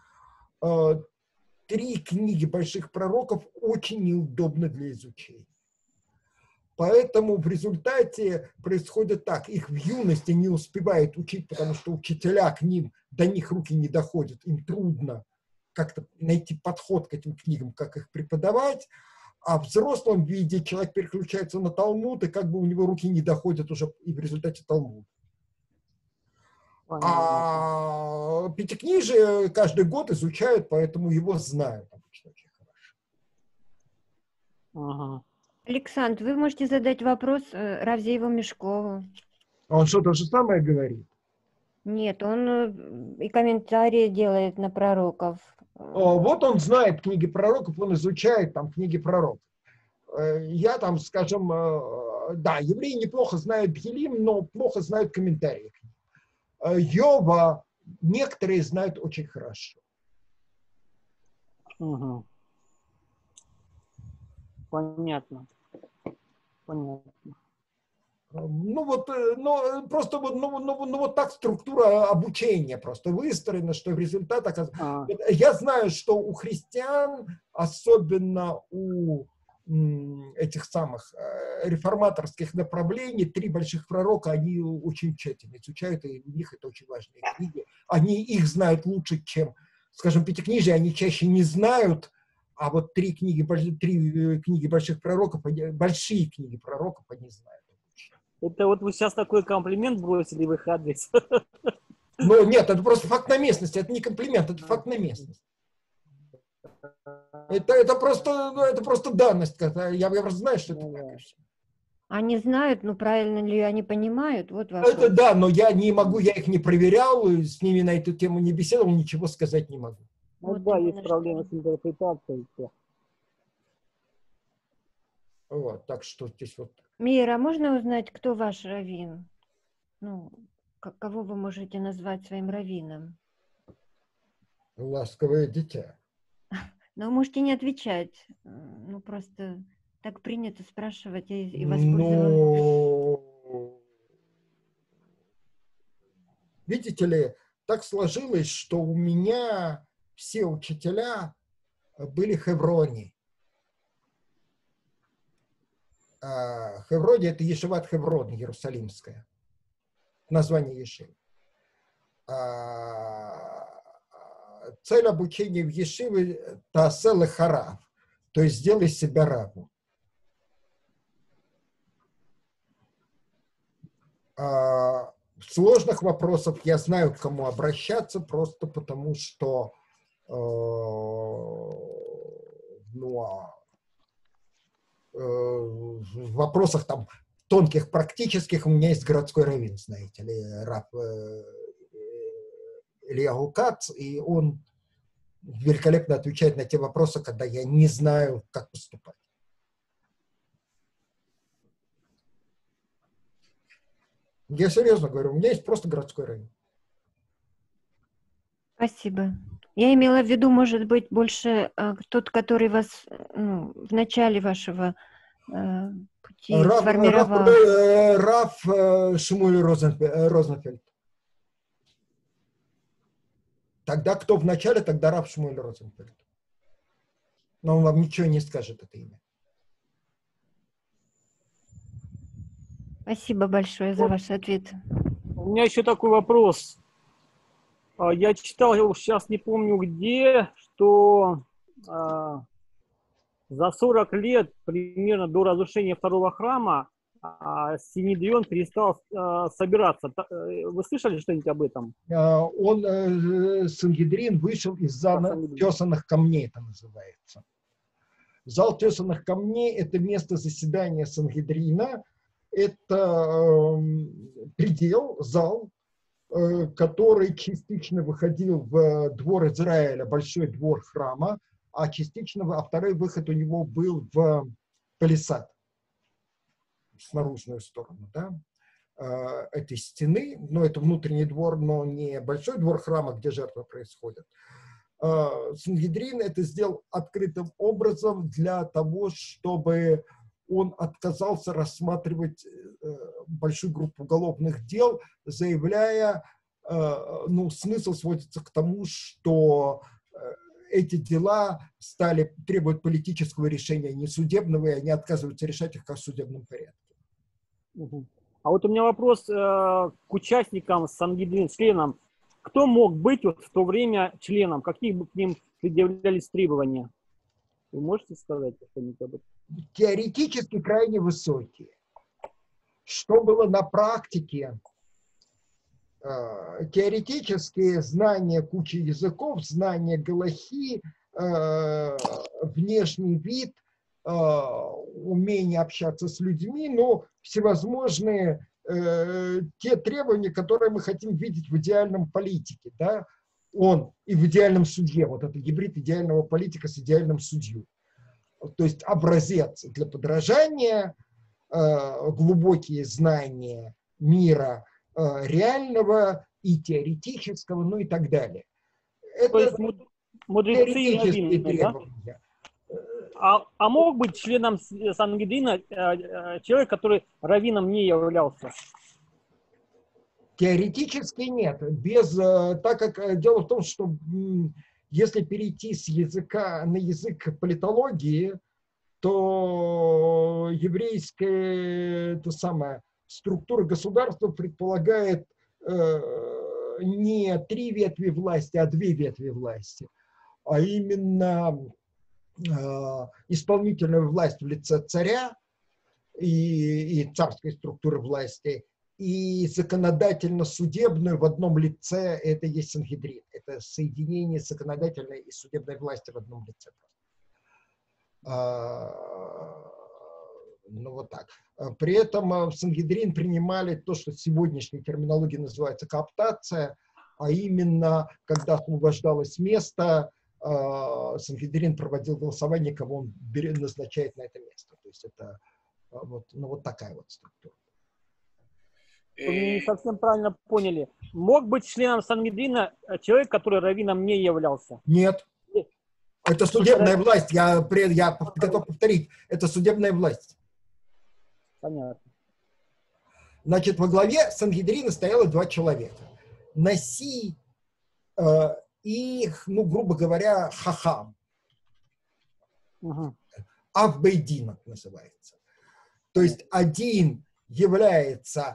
Speaker 1: Три книги больших пророков очень неудобны для изучения. Поэтому в результате происходит так. Их в юности не успевают учить, потому что учителя к ним, до них руки не доходят. Им трудно как-то найти подход к этим книгам, как их преподавать. А в взрослом виде человек переключается на Талмуд, и как бы у него руки не доходят уже и в результате Талмуда. А Пятикнижие каждый год изучают, поэтому его знают обычно очень хорошо.
Speaker 7: Ага.
Speaker 6: Александр, вы можете задать вопрос Равзееву Мешкову.
Speaker 1: А он что, то же самое говорит?
Speaker 6: Нет, он и комментарии делает на пророков.
Speaker 1: Вот он знает книги пророков, он изучает там книги пророков. Я там, скажем, да, евреи неплохо знают Бхилим, но плохо знают комментарии. Йова некоторые знают очень хорошо.
Speaker 7: Угу. Понятно. Понятно.
Speaker 1: Ну вот, ну, просто вот, ну, ну, ну, вот так структура обучения просто выстроена, что результат оказывается. А. Я знаю, что у христиан, особенно у этих самых реформаторских направлений, три больших пророка, они очень тщательно изучают, и у них это очень важные книги. Они их знают лучше, чем, скажем, пятикнижие, они чаще не знают, а вот три книги, три книги больших пророков, большие книги пророков они знают.
Speaker 7: Это вот вы сейчас такой комплимент бросили в их адрес.
Speaker 1: Ну, нет, это просто факт на местности, это не комплимент, это факт на местности. Это, это, просто, ну, это просто данность. Я, я просто знаю, что это так.
Speaker 6: Они знают, ну правильно ли они понимают? Вот вопрос.
Speaker 1: Это да, но я не могу, я их не проверял, с ними на эту тему не беседовал, ничего сказать не могу.
Speaker 7: Ну вот да, есть проблемы с интерпретацией.
Speaker 1: Вот, так что здесь вот.
Speaker 6: Мира, можно узнать, кто ваш раввин? Ну, кого вы можете назвать своим раввином?
Speaker 1: Ласковое дитя.
Speaker 6: Но можете не отвечать. Ну, просто так принято спрашивать и, и воспользоваться.
Speaker 1: Ну, видите ли, так сложилось, что у меня все учителя были хеврони. А Хеврони — это Ешиват Хеврон, Иерусалимская. Название Ешивы. А цель обучения в Ешиве — Таасел Харав, то есть сделай себя рабу. А сложных вопросов я знаю, к кому обращаться, просто потому что э, ну, э, в вопросах там тонких, практических у меня есть городской раввин, знаете ли, раб э, Ильяху Кац, и он великолепно отвечает на те вопросы, когда я не знаю, как поступать. Я серьезно говорю, у меня есть просто городской район.
Speaker 6: Спасибо. Я имела в виду, может быть, больше э, тот, который вас ну, в начале вашего э, пути
Speaker 1: Раф,
Speaker 6: сформировал.
Speaker 1: Раф, Раф Шмуль Розенфельд. Тогда кто в начале, тогда Раф Шмуль Розенфельд. Но он вам ничего не скажет, это имя.
Speaker 6: Спасибо большое за ваши ответы.
Speaker 7: У меня еще такой вопрос. Я читал, сейчас не помню где, что а, за сорок лет примерно до разрушения второго храма а, Синедрион перестал а, собираться. Вы слышали что-нибудь об этом?
Speaker 1: Он, э, Сангедрин, вышел из зала тесаных камней, это называется. Зал тесаных камней – это место заседания Сангедрина. Это э, предел, зал, э, который частично выходил в двор Израиля, большой двор храма, а частично, а второй выход у него был в палисад, в наружную сторону, да, э, этой стены. Но это внутренний двор, но не большой двор храма, где жертвы происходят. Э, Сангедрин это сделал открытым образом для того, чтобы он отказался рассматривать э, большую группу уголовных дел, заявляя, э, ну, смысл сводится к тому, что э, эти дела стали требовать политического решения, не судебного, и они отказываются решать их как в судебном порядке.
Speaker 7: А вот у меня вопрос э, к участникам Сангедрин, членам. Кто мог быть вот в то время членом? Какие бы к ним предъявлялись требования? Вы можете сказать что-нибудь об этом?
Speaker 1: Теоретически крайне высокие. Что было на практике? Э, теоретические знания кучи языков, знания галахи, э, внешний вид, э, умение общаться с людьми, но всевозможные э, те требования, которые мы хотим видеть в идеальном политике, да? Он и в идеальном судье. Вот это гибрид идеального политика с идеальным судьей. То есть образец для подражания, э, глубокие знания мира э, реального и теоретического, ну и так далее. Это
Speaker 7: то есть мудрецы и
Speaker 1: теоретические
Speaker 7: раввины,
Speaker 1: требования.
Speaker 7: Да? А, а мог быть членом Сангедрина э, человек, который раввином не являлся?
Speaker 1: Теоретически нет. Без, э, так как э, дело в том, что м, если перейти с языка на язык политологии, то еврейская это самое, структура государства предполагает э, не три ветви власти, а две ветви власти, а именно э, исполнительную власть в лице царя и, и царской структуры власти, и законодательно-судебную в одном лице, это есть Сангедрин. Это соединение законодательной и судебной власти в одном лице. А, ну вот так. При этом в Сангедрин принимали то, что в сегодняшней терминологии называется кооптация, а именно, когда освобождалось место, Сангедрин проводил голосование, кого он назначает на это место. То есть это вот, ну, вот такая вот структура.
Speaker 7: Вы меня не совсем правильно поняли. Мог быть членом Сангедрина человек, который раввином не являлся?
Speaker 1: Нет. Это судебная власть. Я, я готов повторить. Это судебная власть.
Speaker 7: Понятно.
Speaker 1: Значит, во главе Сангедрина стояло два человека. Наси э, и, ну, грубо говоря, хахам.
Speaker 7: Угу.
Speaker 1: Авбейдин называется. То есть один является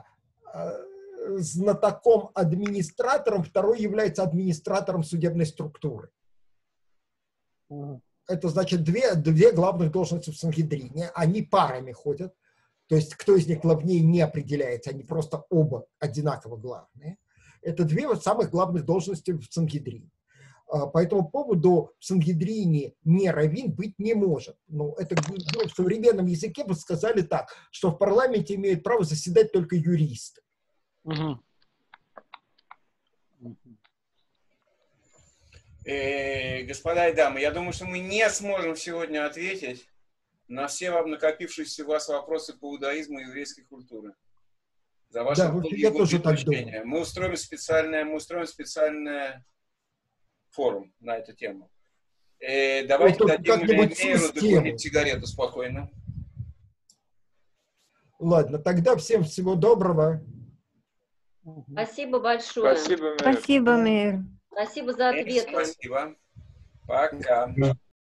Speaker 1: знатоком-администратором, второй является администратором судебной структуры.
Speaker 7: Uh-huh.
Speaker 1: Это значит две, две главных должности в Сангедрине. Они парами ходят. То есть кто из них главнее не определяется. Они просто оба одинаково главные. Это две вот самых главных должности в Сангедрине. По этому поводу в Сангедрине не раввин быть не может. Ну, это в современном языке бы сказали так, что в парламенте имеют право заседать только юристы.
Speaker 7: Угу.
Speaker 4: Э, господа и дамы, я думаю, что мы не сможем сегодня ответить на все вам накопившиеся у вас вопросы по иудаизму и еврейской культуре. За ваше
Speaker 1: да, я тоже так думаю.
Speaker 4: Мы устроим специальное, мы устроим специальное форум на эту тему. Э, давайте
Speaker 1: вот,
Speaker 4: дадим Мейеру докурить сигарету спокойно.
Speaker 1: Ладно, тогда всем всего доброго.
Speaker 3: Спасибо большое.
Speaker 2: Спасибо, Мейер.
Speaker 6: Спасибо, Мейер.
Speaker 3: Спасибо за ответы.
Speaker 4: Спасибо. Пока.